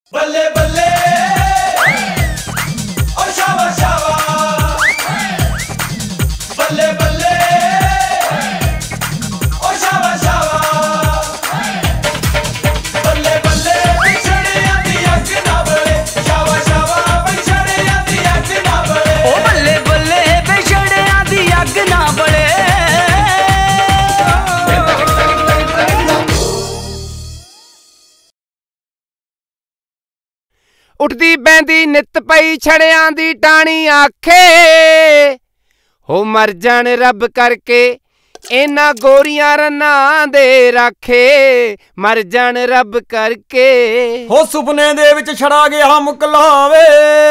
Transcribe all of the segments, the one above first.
बल्ले बल्ले ओ शावा शावा बल्ले बल्ले ओ शावा शावा बल्ले बल्ले पिछड़े आती अख ना बड़े शावा शावा पिछड़े आती अख ना बड़े ओ बल्ले बल्ले पिछड़े आती अख ना बड़े। उठदी बैंदी नित पई छड़ियां दी टाणी आखे हो मर जान रब करके इन्हां गोरियां रन्ना दे राखे मर जान रब करके। हो सुपने दे विच छड़ा गया मुकलावे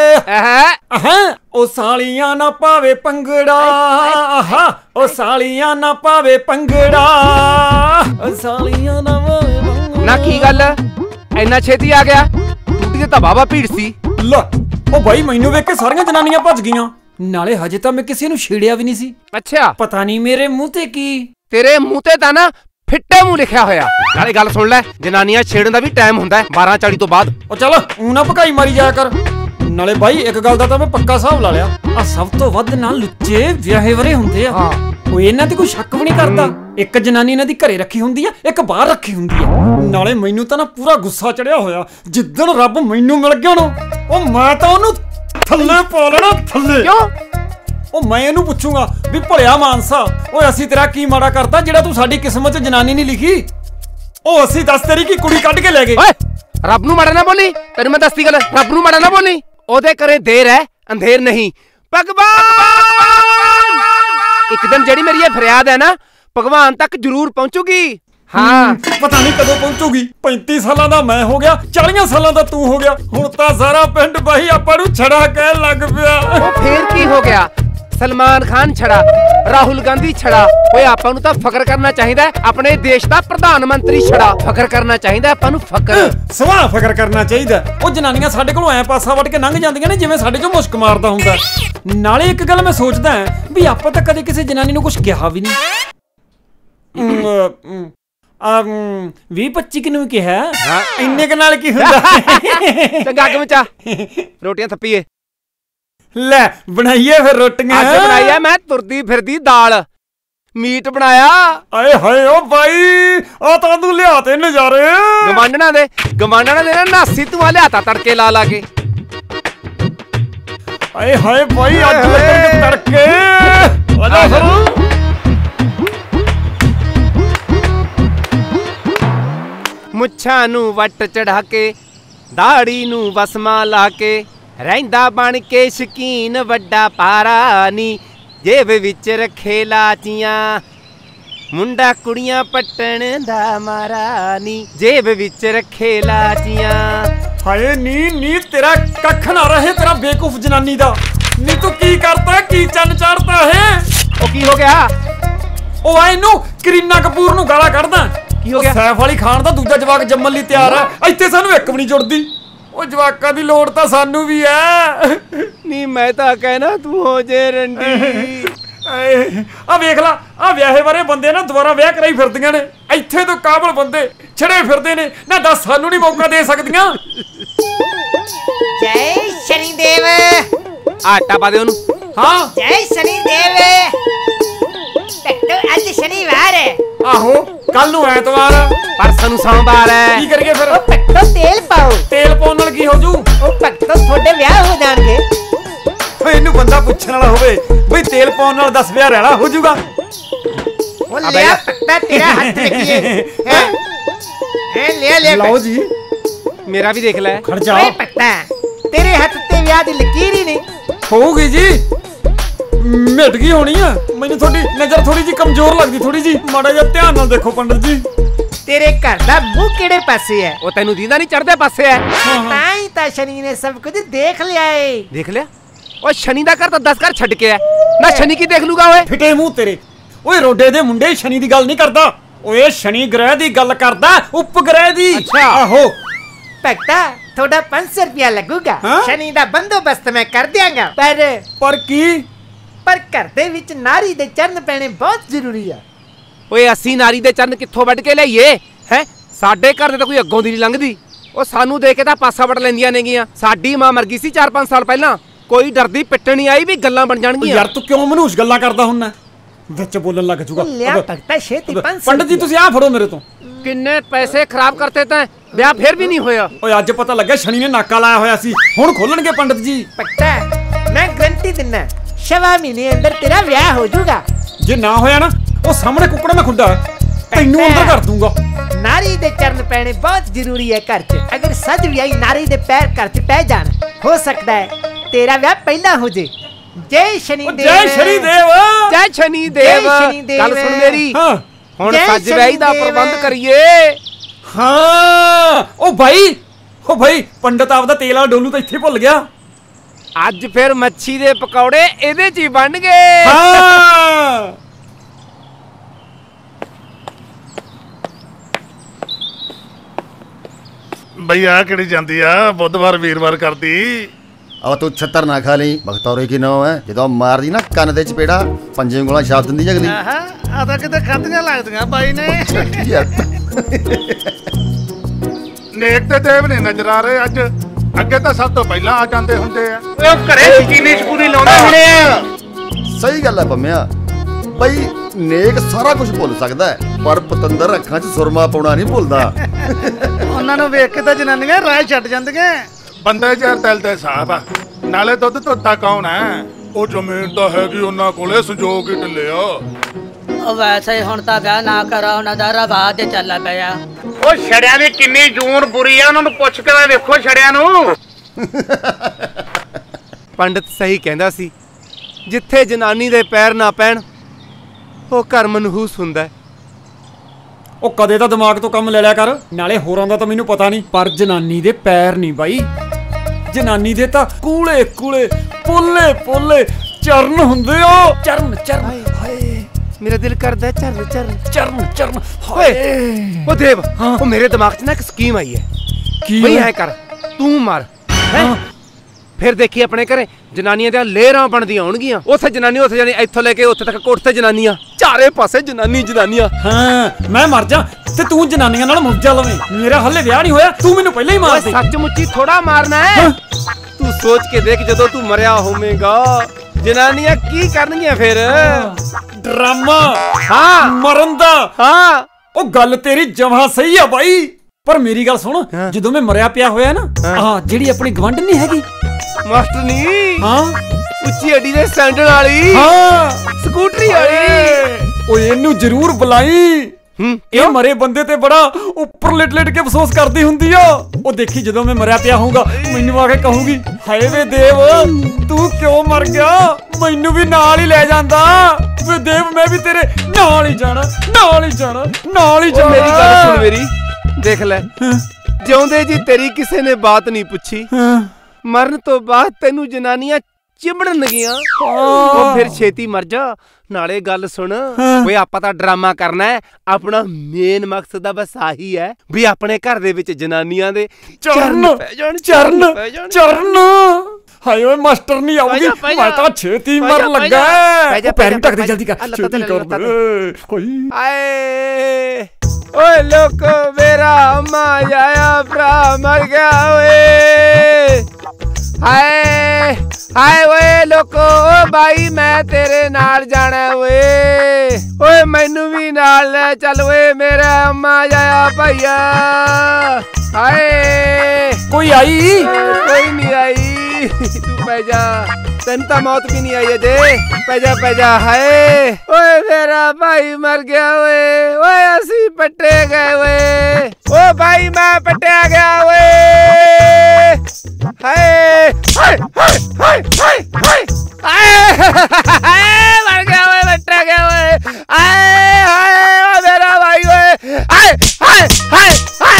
ओ सालियां ना पावे पंगड़ा ओ सालियां ना पावे पंगड़ा ओ सालियां ना पावे पंगड़ा। ना की गल इन्ना छेती आ गया ਤਾਂ ਬਾਬਾ ਭੀੜ ਸੀ। ਲੈ ਉਹ ਬਾਈ ਮੈਨੂੰ ਵੇਖ ਕੇ ਸਾਰੀਆਂ ਜਨਾਨੀਆਂ ਭੱਜ ਗਈਆਂ ਨਾਲੇ ਹਜੇ ਤਾਂ ਮੈਂ ਕਿਸੇ ਨੂੰ ਛੇੜਿਆ ਵੀ ਨਹੀਂ ਸੀ। ਅੱਛਾ ਪਤਾ ਨਹੀਂ ਮੇਰੇ ਮੂੰਹ ਤੇ ਕੀ ਤੇਰੇ ਮੂੰਹ ਤੇ ਤਾਂ ਨਾ ਫਿੱਟੇ ਮੂੰਹ ਲਿਖਿਆ ਹੋਇਆ। ਨਾਲੇ ਗੱਲ ਸੁਣ ਲੈ ਜਨਾਨੀਆਂ ਛੇੜਨ ਦਾ ਵੀ ਟਾਈਮ ਹੁੰਦਾ 12:40 ਤੋਂ ਬਾਅਦ। ਉਹ ਚੱਲ ਊਂ ਨਾ ਭਕਾਈ ਮਾਰੀ ਜਾਇਆ ਕਰ। ਨਾਲੇ ਬਾਈ ਇੱਕ ਗੱਲ ਦਾ ਤਾਂ ਮੈਂ ਪੱਕਾ ਹਿਸਾਬ ਲਾ ਲਿਆ ਆ ਸਭ ਤੋਂ ਵੱਧ ਨਾ ਲੁੱਚੇ ਵਿਆਹੇ ਵਰੇ ਹੁੰਦੇ ਆ। ਉਹ ਇਹਨਾਂ ਤੇ ਕੋਈ ਸ਼ੱਕ ਵੀ ਨਹੀਂ ਕਰਦਾ। ਇੱਕ ਜਨਾਨੀ ਇਹਨਾਂ ਦੀ ਘਰੇ ਰੱਖੀ ਹੁੰਦੀ ਆ ਇੱਕ ਬਾਹਰ ਰੱਖੀ ਹੁੰਦੀ ਆ। ਨਾਲੇ ਮੈਨੂੰ ਤਾਂ ਨਾ ਪੂਰਾ ਗੁੱਸਾ ਚੜਿਆ ਹੋਇਆ ਜਿੱਦਣ ਰੱਬ ਮੈਨੂੰ ਮਿਲ ਗਿਆ ਨਾ ਉਹ ਮੈਂ ਤਾਂ ਉਹਨੂੰ ਥੱਲੇ ਪਾ ਲੈਣਾ ਥੱਲੇ। ਕਿਉਂ? ਉਹ ਮੈਂ ਇਹਨੂੰ ਪੁੱਛੂੰਗਾ ਵੀ ਭਲਿਆ ਮਾਨਸਾ ਓਏ ਅਸੀਂ ਤੇਰਾ ਕੀ ਮਾੜਾ ਕਰਤਾ ਜਿਹੜਾ ਤੂੰ ਸਾਡੀ ਕਿਸਮਤ 'ਚ ਜਨਾਨੀ ਨਹੀਂ ਲਿਖੀ। ਉਹ ਅਸੀਂ ਦੱਸ ਤੇਰੀ ਕੀ ਕੁੜੀ ਕੱਢ ਕੇ ਲੈ ਗਏ। ਓਏ ਰੱਬ ਨੂੰ ਮਾੜਾ ਨਾ ਬੋਲੀ ਤੈਨੂੰ ਮੈਂ ਦੱਸਦੀ ਗੱਲ ਰੱਬ ਨੂੰ ਮਾੜਾ ਨਾ ਬੋਲੀ ਉਹਦੇ ਘਰੇ ਦੇਰ ਹੈ ਅੰਧੇਰ ਨਹੀਂ। ਭਗਵਾਨ ਇੱਕ ਦਿਨ ਜਿਹੜੀ ਮੇਰੀ ਇਹ ਫਰਿਆਦ ਹੈ ਨਾ ਭਗਵਾਨ ਤੱਕ ਜ਼ਰੂਰ ਪਹੁੰਚੂਗੀ। ਹਾਂ ਪਤਾ ਨਹੀਂ ਕਦੋਂ ਪਹੁੰਚੂਗੀ। 35 ਸਾਲਾਂ ਦਾ ਮੈਂ ਹੋ ਗਿਆ 40 ਸਾਲਾਂ ਦਾ ਤੂੰ ਹੋ ਗਿਆ ਹੁਣ ਤਾਂ ਸਾਰਾ ਪਿੰਡ ਬਾਈ ਆਪਾਂ ਨੂੰ ਛੜਾ ਕਹਿਣ ਲੱਗ ਪਿਆ। ਉਹ ਫੇਰ ਕੀ ਹੋ ਗਿਆ सलमान खान छड़ा राहुल गांधी छड़ा ओए आपां नूं तां फकर करना चाहिदा अपने देश दा प्रधानमंत्री छड़ा फकर करना चाहिदा आपां नूं फकर सवा फकर करना चाहिदा। ਉਹ ਜਨਾਨੀਆਂ ਸਾਡੇ ਕੋਲੋਂ ਐ ਪਾਸਾ ਵੜ ਕੇ ਲੰਘ ਜਾਂਦੀਆਂ ਨੇ ਜਿਵੇਂ ਸਾਡੇ ਚੋਂ ਮੁਸ਼ਕ ਮਾਰਦਾ ਹੁੰਦਾ। ਨਾਲੇ ਇੱਕ ਗੱਲ ਮੈਂ ਸੋਚਦਾ ਵੀ ਆਪਾਂ ਤਾਂ ਕਦੇ ਕਿਸੇ ਜਨਾਨੀ ਨੂੰ ਕੁਝ ਕਿਹਾ ਵੀ ਨਹੀਂ। 20-25 ਕਿਨੂੰ ਕਿਹਾ ਇੰਨੇ ਕ ਨਾਲ ਕੀ ਹੁੰਦਾ। ਚੰਗਾ ਅੱਗ ਮਚਾ ਰੋਟੀਆਂ ਥੱਪੀਏ। ਲੈ ਬਣਾਈਏ ਫਿਰ ਰੋਟੀਆਂ। ਅੱਜ ਬਣਾਈ ਐ ਮੈਂ ਤੁਰਦੀ ਫਿਰਦੀ ਦਾਲ ਮੀਟ ਬਣਾਇਆ। ਆਏ ਹਾਏ ਓ ਬਾਈ ਆ ਤਾਂ ਤੂੰ ਲਿਆ ਤੇ ਨਜ਼ਾਰੇ ਗਵਾਂਢਣਾ ਦੇ ਨਾ ਨਾਸੀ ਤੂੰ ਲਿਆਤਾ ਤੜਕੇ ਲਾ ਲਾ ਕੇ। ਆਏ ਹਾਏ ਬਾਈ ਅੱਜ ਲੱਗਣਗੇ ਤੜਕੇ ਆਜਾ ਫਿਰ। ਮੁੱਛਾਂ ਨੂੰ ਵੱਟ ਚੜਾ ਕੇ ਦਾੜੀ ਨੂੰ ਵਸਮਾ ਲਾ ਕੇ ਰਹਿੰਦਾ ਬਣ ਕੇ ਸ਼ਕੀਨ ਵੱਡਾ ਪਾਰਾ ਨੀ ਜੇਬ ਵਿੱਚ ਰੱਖੇ ਲਾਚੀਆਂ ਮੁੰਡਾ ਕੁੜੀਆਂ ਪੱਟਣ ਦਾ ਮਾਰਾ ਨੀ ਜੇਬ ਵਿੱਚ ਰੱਖੇ ਲਾਚੀਆਂ। ਹਾਏ ਨੀ ਤੇਰਾ ਕੱਖ ਨਾ ਰਹੇ ਤੇਰਾ ਬੇਕੂਫ ਜਨਾਨੀ ਦਾ। ਨੀ ਤੂੰ ਕੀ ਕਰਤਾ ਕੀ ਚੰਨ ਚੜਦਾ ਹੈ। ਉਹ ਕੀ ਹੋ ਗਿਆ? ਉਹ ਆ ਇਹਨੂੰ ਕਰੀਨਾ ਕਪੂਰ ਨੂੰ ਗਾਲਾਂ ਕੱਢਦਾ। ਕੀ ਹੋ ਗਿਆ? ਸੈਫ ਅਲੀ ਖਾਨ ਦਾ ਦੂਜਾ ਜਵਾਕ ਜੰਮਣ ਲਈ ਤਿਆਰ ਆ ਇੱਥੇ ਸਾਨੂੰ ਇੱਕ ਵੀ ਨਹੀਂ ਜੁੜਦੀ। ਉਹ ਜਵਾਕਾਂ ਦੀ ਲੋੜ ਤਾਂ ਸਾਨੂੰ ਵੀ ਐ। ਨੀ ਮੈਂ ਤਾਂ ਕਹਿਣਾ ਤੂੰ ਹੋ ਜੇ ਰੰਡੀ। ਆ ਵੇਖ ਲਾ ਆ ਵਿਆਹੇ ਬਾਰੇ ਬੰਦੇ ਨਾ ਦੁਬਾਰਾ ਵਿਆਹ ਕਰਾਈ ਫਿਰਦੀਆਂ ਨੇ। ਇੱਥੇ ਤੋਂ ਕਾਬਲ ਬੰਦੇ ਛੜੇ ਫਿਰਦੇ ਨੇ ਨਾ ਦੱਸ ਸਾਨੂੰ ਨਹੀਂ ਮੌਕਾ ਦੇ ਸਕਦੀਆਂ। ਜੈ ਸ਼ਨੀ ਦੇਵ। ਆਟਾ ਪਾ ਦੇ ਉਹਨੂੰ। ਹਾਂ ਜੈ ਸ਼ਨੀ ਦੇਵ। ਅੱਜ ਸ਼ਨੀਵਾਰ ਹੈ। ਆਹੋ ਕੱਲ ਨੂੰ ਐਤਵਾਰ ਪਰਸੋਂ ਨੂੰ ਸੋਮਵਾਰ ਹੈ। ਕੀ ਕਰੀਏ ਫਿਰ? ਉਹ ਭਗਤੋ ਤੇਲ ਪਾਓ। ਤੇਲ ਪਾਉਣ ਨਾਲ ਕੀ ਹੋ ਜੂ? ਉਹ ਭਗਤੋ ਤੁਹਾਡੇ ਵਿਆਹ ਹੋ ਜਾਣਗੇ। ਇਹਨੂੰ ਬੰਦਾ ਪੁੱਛਣ ਵਾਲਾ ਹੋਵੇ ਬਈ ਤੇਲ ਪਾਉਣ ਨਾਲ 10 ਵਿਆਹ ਰਹਿਣਾ ਹੋ ਜੂਗਾ। ਉਹ ਲਿਆ ਭਗਤਾ ਤੇਰਾ ਹੱਥ ਰੱਖੀਏ ਹੈ ਲੈ ਲਓ ਜੀ ਮੇਰਾ ਵੀ ਦੇਖ ਲੈ। ਖੜ ਜਾ। ਓਏ ਭਗਤਾ ਤੇਰੇ ਹੱਥ ਤੇ ਵਿਆਹ ਦੀ ਲਕੀਰ ਹੀ ਨਹੀਂ। ਹੋਊਗੀ ਜੀ ਮਿਟ ਗਈ ਹੋਣੀ ਆ। ਮੈਨੂੰ ਤੁਹਾਡੀ ਨਜ਼ਰ ਥੋੜੀ ਜੀ ਕਮਜ਼ੋਰ ਲੱਗਦੀ ਥੋੜੀ ਜੀ ਮਾੜਾ ਜਿਹਾ ਧਿਆਨ ਨਾਲ ਦੇਖੋ ਪੰਡਤ ਜੀ। ਤੇਰੇ ਘਰ ਦਾ ਮੂੰਹ ਕਿਹੜੇ ਪਾਸੇ ਹੈ? ਉਹ ਤੈਨੂੰ ਦੀਦਾ ਨਹੀਂ ਚੜਦੇ ਪਾਸੇ ਹੈ। ਤਾਂ ਹੀ ਤਾਂ ਸ਼ਨੀ ਨੇ ਸਭ ਕੁਝ ਦੇਖ ਲਿਆ ਏ। ਦੇਖ ਲਿਆ? ਉਹ ਸ਼ਨੀ ਦਾ ਘਰ ਤਾਂ 10 ਘਰ ਛੱਡ ਕੇ ਆ ਨਾ ਸ਼ਨੀ ਕੀ ਦੇਖ ਲੂਗਾ ਓਏ। ਫਿੱਟੇ ਮੂੰਹ ਤੇਰੇ। ਓਏ ਰੋਡੇ ਦੇ ਮੁੰਡੇ ਸ਼ਨੀ ਦੀ ਗੱਲ ਨਹੀਂ ਕਰਦਾ ਓਏ ਸ਼ਨੀ ਗ੍ਰਹਿ ਦੀ ਗੱਲ ਕਰਦਾ ਉਪਗ੍ਰਹਿ ਦੀ। ਅੱਛਾ ਆਹੋ ਭਗਤਾ ਤੁਹਾਡਾ 500 ਰੁਪਇਆ ਲੱਗੂਗਾ। ਸ਼ਨੀ ਦਾ ਬੰਦੋਬਸਤ ਮੈਂ ਕਰ ਦਿਆਂਗਾ ਪਰ ਕੀ? ਪਰ ਘਰ ਦੇ ਵਿੱਚ ਨਾਰੀ ਦੇ ਚਰਨ ਪੈਣੇ ਬਹੁਤ ਜ਼ਰੂਰੀ ਆ। ਓਏ ਅਸੀਂ ਨਾਰੀ ਦੇ ਚਰਨ ਕਿੱਥੋਂ ਵੱਢ ਕੇ ਲਈਏ ਹੈ? ਸਾਡੇ ਘਰ ਦੇ ਤਾਂ ਕੋਈ ਅੱਗੋਂ ਦੀ ਨਹੀਂ ਲੰਘਦੀ। ਉਹ ਸਾਨੂੰ ਦੇ ਕੇ ਤਾਂ ਪਾਸਾ ਵਟ ਲੈਂਦੀਆਂ ਨੇਗੀਆਂ। ਸਾਡੀ ਮਾਂ ਮਰ ਗਈ ਸੀ 4-5 ਸਾਲ ਪਹਿਲਾਂ। ਕੋਈ ਡਰਦੀ ਪਿੱਟਣੀ ਆਈ ਵੀ ਗੱਲਾਂ ਬਣ ਜਾਣਗੀਆਂ। ਯਾਰ ਤੂੰ ਕਿਉਂ ਮਨੂਸ਼ ਗੱਲਾਂ ਕਰਦਾ ਹੁੰਨਾ? ਵਿੱਚ ਬੋਲਣ ਲੱਗ ਜੂਗਾ। ਲਿਆ ਭਗਤਾ ਛੇਤੀ 500 ਪੰਡਤ ਜੀ ਤੁਸੀਂ ਆ ਫੜੋ ਮੇਰੇ ਤੋਂ। ਕਿੰਨੇ ਪੈਸੇ ਖਰਾਬ ਕਰਤੇ ਤੈਂ, ਵਿਆਹ ਫਿਰ ਵੀ ਨਹੀਂ ਹੋਇਆ। ਓਏ ਅੱਜ ਪਤਾ ਲੱਗਿਆ ਸ਼ਨੀ ਨੇ ਨਾਕਾ ਲਾਇਆ ਹੋਇਆ ਸੀ, ਹੁਣ ਖੋਲਣਗੇ ਪੰਡਤ ਜੀ। ਭਗਤਾ ਮੈਂ ਗਰੰਟੀ ਦਿੰਨਾ 6 ਮਹੀਨੇ ਅੰਦਰ ਤੇਰਾ ਵਿਆਹ ਹੋ ਜਾਊਗਾ। ਜੇ ਨਾ ਹੋਇਆ ਨਾ ਉਹ ਸਾਹਮਣੇ ਕੁੱਕੜਾ ਨਾ ਖੁੱਡਾ ਤੈਨੂੰ ਅੰਦਰ ਕਰ ਦੂੰਗਾ। ਨਾਰੀ ਦੇ ਚਰਨ ਪੈਣੇ ਬਹੁਤ ਜ਼ਰੂਰੀ ਹੈ ਘਰ 'ਚ। ਅਗਰ ਸੱਜ ਵਿਆਹੀ ਨਾਰੀ ਦੇ ਪੈਰ ਘਰ 'ਚ ਪੈ ਜਾਣ, ਹੋ ਸਕਦਾ ਹੈ ਤੇਰਾ ਵਿਆਹ ਪਹਿਲਾਂ ਹੋ ਜੇ। ਜੈ ਸ਼ਨੀ ਦੇਵ। ਜੈ ਸ਼ਨੀ ਦੇਵ। ਜੈ ਸ਼ਨੀ ਦੇਵ। ਗੱਲ ਸੁਣ ਮੇਰੀ, ਹੁਣ ਸੱਜ ਵਿਆਹੀ ਦਾ ਪ੍ਰਬੰਧ ਕਰੀਏ। ਹਾਂ ਉਹ ਭਾਈ ਪੰਡਤ ਆਪਦਾ ਤੇਲ ਵਾਲਾ ਡੋਲੂ ਤਾਂ ਇੱਥੇ ਭੁੱਲ ਗਿਆ। ਅੱਜ ਫਿਰ ਮੱਛੀ ਦੇ ਪਕੌੜੇ ਇਹਦੇ 'ਚ ਹੀ ਬਣ ਗਏ। ਹਾਂ ਬਈ ਆ ਕਿਹੜੀ ਜਾਂਦੀ ਆ ਬੁੱਧਵਾਰ ਵੀਰਵਾਰ ਕਰਦੀ। ਆ ਤੂੰ ਛੱਤਰ ਨਾ ਖਾ ਲਈ, ਬਖਤੌਰੇ ਕੀ ਨਾਂ ਹੈ। ਜਦੋਂ ਮਾਰਦੀ ਨਾ ਕੰਨ ਦੇ ਚਪੇੜਾ, 5 ਉਂਗਲਾਂ ਛਾਪ ਦਿੰਦੀ ਜਗਲੀ। ਆ ਤਾਂ ਕਿਤੇ ਖਾਧੀਆਂ ਲੱਗਦੀਆਂ ਬਾਈ ਨੇ। ਨੇਕ ਤੇ ਦੇਵ ਨੇ ਨਜ਼ਰ ਆ ਰਹੇ ਅੱਜ। ਅੱਗੇ ਤਾਂ ਸਭ ਤੋਂ ਪਹਿਲਾਂ ਆ ਜਾਂਦੇ ਹੁੰਦੇ ਆ। ਉਹ ਘਰੇ ਕਿੰਨੀ ਸ਼ਪੂਰੀ ਲਾਉਂਦੇ ਹੁੰਦੇ ਆ। ਸਹੀ ਗੱਲ ਹੈ ਪੰਮਿਆ, ਬਈ ਨੇਕ ਸਾਰਾ ਕੁਝ ਭੁੱਲ ਸਕਦਾ ਹੈ, ਪਰ ਪਤੰਦਰ ਅੱਖਾਂ 'ਚ ਸੁਰਮਾ ਪਾਉਣਾ ਨਹੀਂ ਭੁੱਲਦਾ। ਉਹਨਾਂ ਨੂੰ ਵੇਖ ਕੇ ਤਾਂ ਜਨਾਨੀਆਂ ਰਾਹ ਛੱਡ ਜਾਂਦੀਆਂ। ਬੰਦੇ ਯਾਰ ਦਿਲ ਦੇ ਸਾਹਬ ਆ, ਨਾਲੇ ਦੁੱਧ ਧੋਤਾ ਕੌਣ ਹੈ। ਉਹ ਜ਼ਮੀਨ ਤਾਂ ਹੈਗੀ ਉਹਨਾਂ ਕੋਲੇ, ਸੰਜੋਗ ਹੀ ਢਿੱਲੇ ਆ। ਵੈਸੇ ਹੁਣ ਤਾਂ ਵਿਆਹ ਨਾ ਕਰਾ, ਉਹਨਾਂ ਦਾ ਰਵਾਜ ਤੇ ਚੱਲ ਪਿਆ। ਉਹ ਛੜਿਆਂ ਦੀ ਕਿੰਨੀ ਜੂਨ ਬੁਰੀ ਆ, ਉਹਨਾਂ ਨੂੰ ਪੁੱਛ ਕੇ ਵੇਖੋ ਛੜਿਆਂ ਨੂੰ। ਪੰਡਤ ਸਹੀ ਕਹਿੰਦਾ ਸੀ, ਜਿੱਥੇ ਜਨਾਨੀ ਦੇ ਪੈਰ ਨਾ ਪੈਣ ਉਹ ਘਰ ਮਨਹੂਸ ਹੁੰਦਾ ਹੈ। ਉਹ ਕਦੇ ਤਾਂ ਦਿਮਾਗ ਤੋਂ ਕੰਮ ਲੈ ਲਿਆ ਕਰ। ਨਾਲੇ ਹੋਰਾਂ ਦਾ ਤਾਂ ਮੈਨੂੰ ਪਤਾ ਨਹੀਂ, ਪਰ ਜਨਾਨੀ ਦੇ ਪੈਰ ਨਹੀਂ ਬਾਈ, ਜਨਾਨੀ ਦੇ ਤਾਂ ਕੂਲੇ ਪੋਲੇ ਚਰਨ ਹੁੰਦੇ ਆ। ਚਰਨ ਹਾਏ ਮੇਰਾ ਦਿਲ ਕਰਦਾ ਚਰਨ। ਹਾਏ ਉਹ ਦੇਵ, ਉਹ ਮੇਰੇ ਦਿਮਾਗ 'ਚ ਨਾ ਇੱਕ ਸਕੀਮ ਆਈ ਹੈ। ਕੀ ਬਈ ਐ ਕਰ, ਤੂੰ ਮਾਰ ਫਿਰ ਦੇਖੀ ਆਪਣੇ ਘਰੇ ਜਨਾਨੀਆਂ ਦੀਆਂ ਲੇਅਰਾਂ ਬਣਦੀਆਂ ਹੋਣਗੀਆਂ। ਉੱਥੇ ਜਨਾਨੀ ਉੱਥੇ ਜਾਣੀ, ਇੱਥੋਂ ਲੈ ਕੇ ਉੱਥੇ ਤੱਕ ਕੋਠ ਤੇ ਜਨਾਨੀਆਂ, ਚਾਰੇ ਪਾਸੇ ਜਨਾਨੀਆਂ। ਹਾਂ ਮੈਂ ਮਰ ਜਾ ਤੇ ਤੂੰ ਜਨਾਨੀਆਂ ਨਾਲ ਮੁੱਜਾ ਲਵੇਂ। ਮੇਰਾ ਹੱਲੇ ਵਿਆਹ ਨਹੀਂ ਹੋਇਆ, ਤੂੰ ਮੈਨੂੰ ਪਹਿਲਾਂ ਹੀ ਮਾਰ ਦੇ। ਸੱਚਮੁੱਚੀ ਥੋੜਾ ਮਾਰਨਾ ਹੈ। ਤੂੰ ਸੋਚ ਕੇ ਦੇਖ, ਜਦੋਂ ਤੂੰ ਮਰਿਆ ਹੋਵੇਂਗਾ ਜਨਾਨੀਆਂ ਕੀ ਕਰਨਗੀਆਂ ਫਿਰ। ਡਰਾਮਾ ਹਾਂ ਮਰਨ ਦਾ। ਹਾਂ ਉਹ ਗੱਲ ਤੇਰੀ ਜਮਾਂ ਸਹੀ ਆ ਬਾਈ, ਪਰ ਮੇਰੀ ਗੱਲ ਸੁਣ। ਜਦੋਂ ਮੈਂ ਮਰਿਆ ਪਿਆ ਹੋਇਆ ਨਾ, ਆਹ ਜਿਹੜੀ ਆਪਣੀ ਗਵੰਡ ਨਹੀਂ ਹੈਗੀ ਮਾਸਟਰਨੀ, ਹਾਂ ਉੱਚੀ ਅੱਡੀ ਦੇ ਸੈਂਡਲ ਵਾਲੀ, ਹਾਂ ਸਕੂਟਰੀ ਵਾਲੀ, ਓਏ ਇਹਨੂੰ ਜ਼ਰੂਰ ਬੁਲਾਈ। ਇਹ ਮਰੇ ਬੰਦੇ ਤੇ ਬੜਾ ਉੱਪਰ ਲੇਟ ਕੇ ਅਫਸੋਸ ਕਰਦੀ ਹੁੰਦੀ ਆ। ਉਹ ਦੇਖੀ ਜਦੋਂ ਮੈਂ ਮਰਿਆ ਪਿਆ ਹੋਊਗਾ, ਮੈਨੂੰ ਆ ਕੇ ਕਹੂਗੀ, ਹਾਏ ਵੇ ਦੇਵ ਤੂੰ ਕਿਉਂ ਮਰ ਗਿਆ, ਮੈਨੂੰ ਵੀ ਨਾਲ ਹੀ ਲੈ ਜਾਂਦਾ। ਵੇ ਦੇਵ ਮੈਂ ਵੀ ਤੇਰੇ ਨਾਲ ਹੀ ਜਾਣਾ। ਮੇਰੀ ਗੱਲ ਸੁਣ ਮੇਰੀ, ਦੇਖ ਲੈ, ਜਿਉਂਦੇ ਜੀ ਤੇਰੀ ਕਿਸੇ ਨੇ ਬਾਤ ਨਹੀਂ ਪੁੱਛੀ, ਮਰਨ ਤੋਂ ਬਾਅਦ ਤੈਨੂੰ ਜਨਾਨੀਆਂ ਚਿਮੜਨਗੀਆਂ। ਉਹ ਫਿਰ ਛੇਤੀ ਮਰ ਜਾ। ਨਾਲੇ ਗੱਲ ਸੁਣ, ਓਏ ਆਪਾਂ ਤਾਂ ਡਰਾਮਾ ਕਰਨਾ ਹੈ, ਆਪਣਾ ਮੇਨ ਮਕਸਦ ਦਾ ਬਸ ਆਹੀ ਹੈ ਵੀ ਆਪਣੇ ਘਰ ਦੇ ਵਿੱਚ ਜਨਾਨੀਆਂ ਦੇ ਚਰਨ ਪੈ ਜਾਣ। ਹਾਏ ਓਏ ਮਾਸਟਰ ਨਹੀਂ ਆਉਗੀ, ਮੈਂ ਤਾਂ ਛੇਤੀ ਮਰ ਲੱਗਾ। ਪੈਰ ਢੱਕ ਦੇ, ਜਲਦੀ ਕਰ, ਛੇਤੀ ਕਰ। ਆਏ ਓਏ ਲੋਕੋ, ਮੇਰਾ ਅੰਮਾ ਆਇਆ ਭਰਾ ਮਰ ਗਿਆ ਓਏ। ਹਾਏ ਓਏ ਲੋਕੋ, ਓ ਬਾਈ ਮੈਂ ਤੇਰੇ ਨਾਲ ਜਾਣਾ ਓਏ ਮੈਨੂੰ ਵੀ ਨਾਲ ਲੈ ਚੱਲ ਓਏ, ਮੇਰਾ ਅੰਮਾ ਆਇਆ ਭਈਆ। ਹਾਏ ਕੋਈ ਆਈ? ਕੋਈ ਨਹੀਂ ਆਈ, ਤੂੰ ਪੈ ਜਾ, ਤੈਨੂੰ ਤਾਂ ਮੌਤ ਵੀ ਨਹੀਂ ਆਈ ਅਜੇ। ਪੈ ਜਾ। ਹਾਏ ਓਏ ਮੇਰਾ ਭਾਈ ਮਰ ਗਿਆ ਓਏ ਅਸੀਂ ਪੱਟੇ ਗਏ ਓ ਭਾਈ ਮੈਂ ਪੱਟਿਆ ਗਿਆ ਹਾਏ ਮਰ ਗਿਆ ਪੱਟਿਆ ਗਿਆ ਹਾਏ ਮੇਰਾ ਭਾਈ ਹਾਏ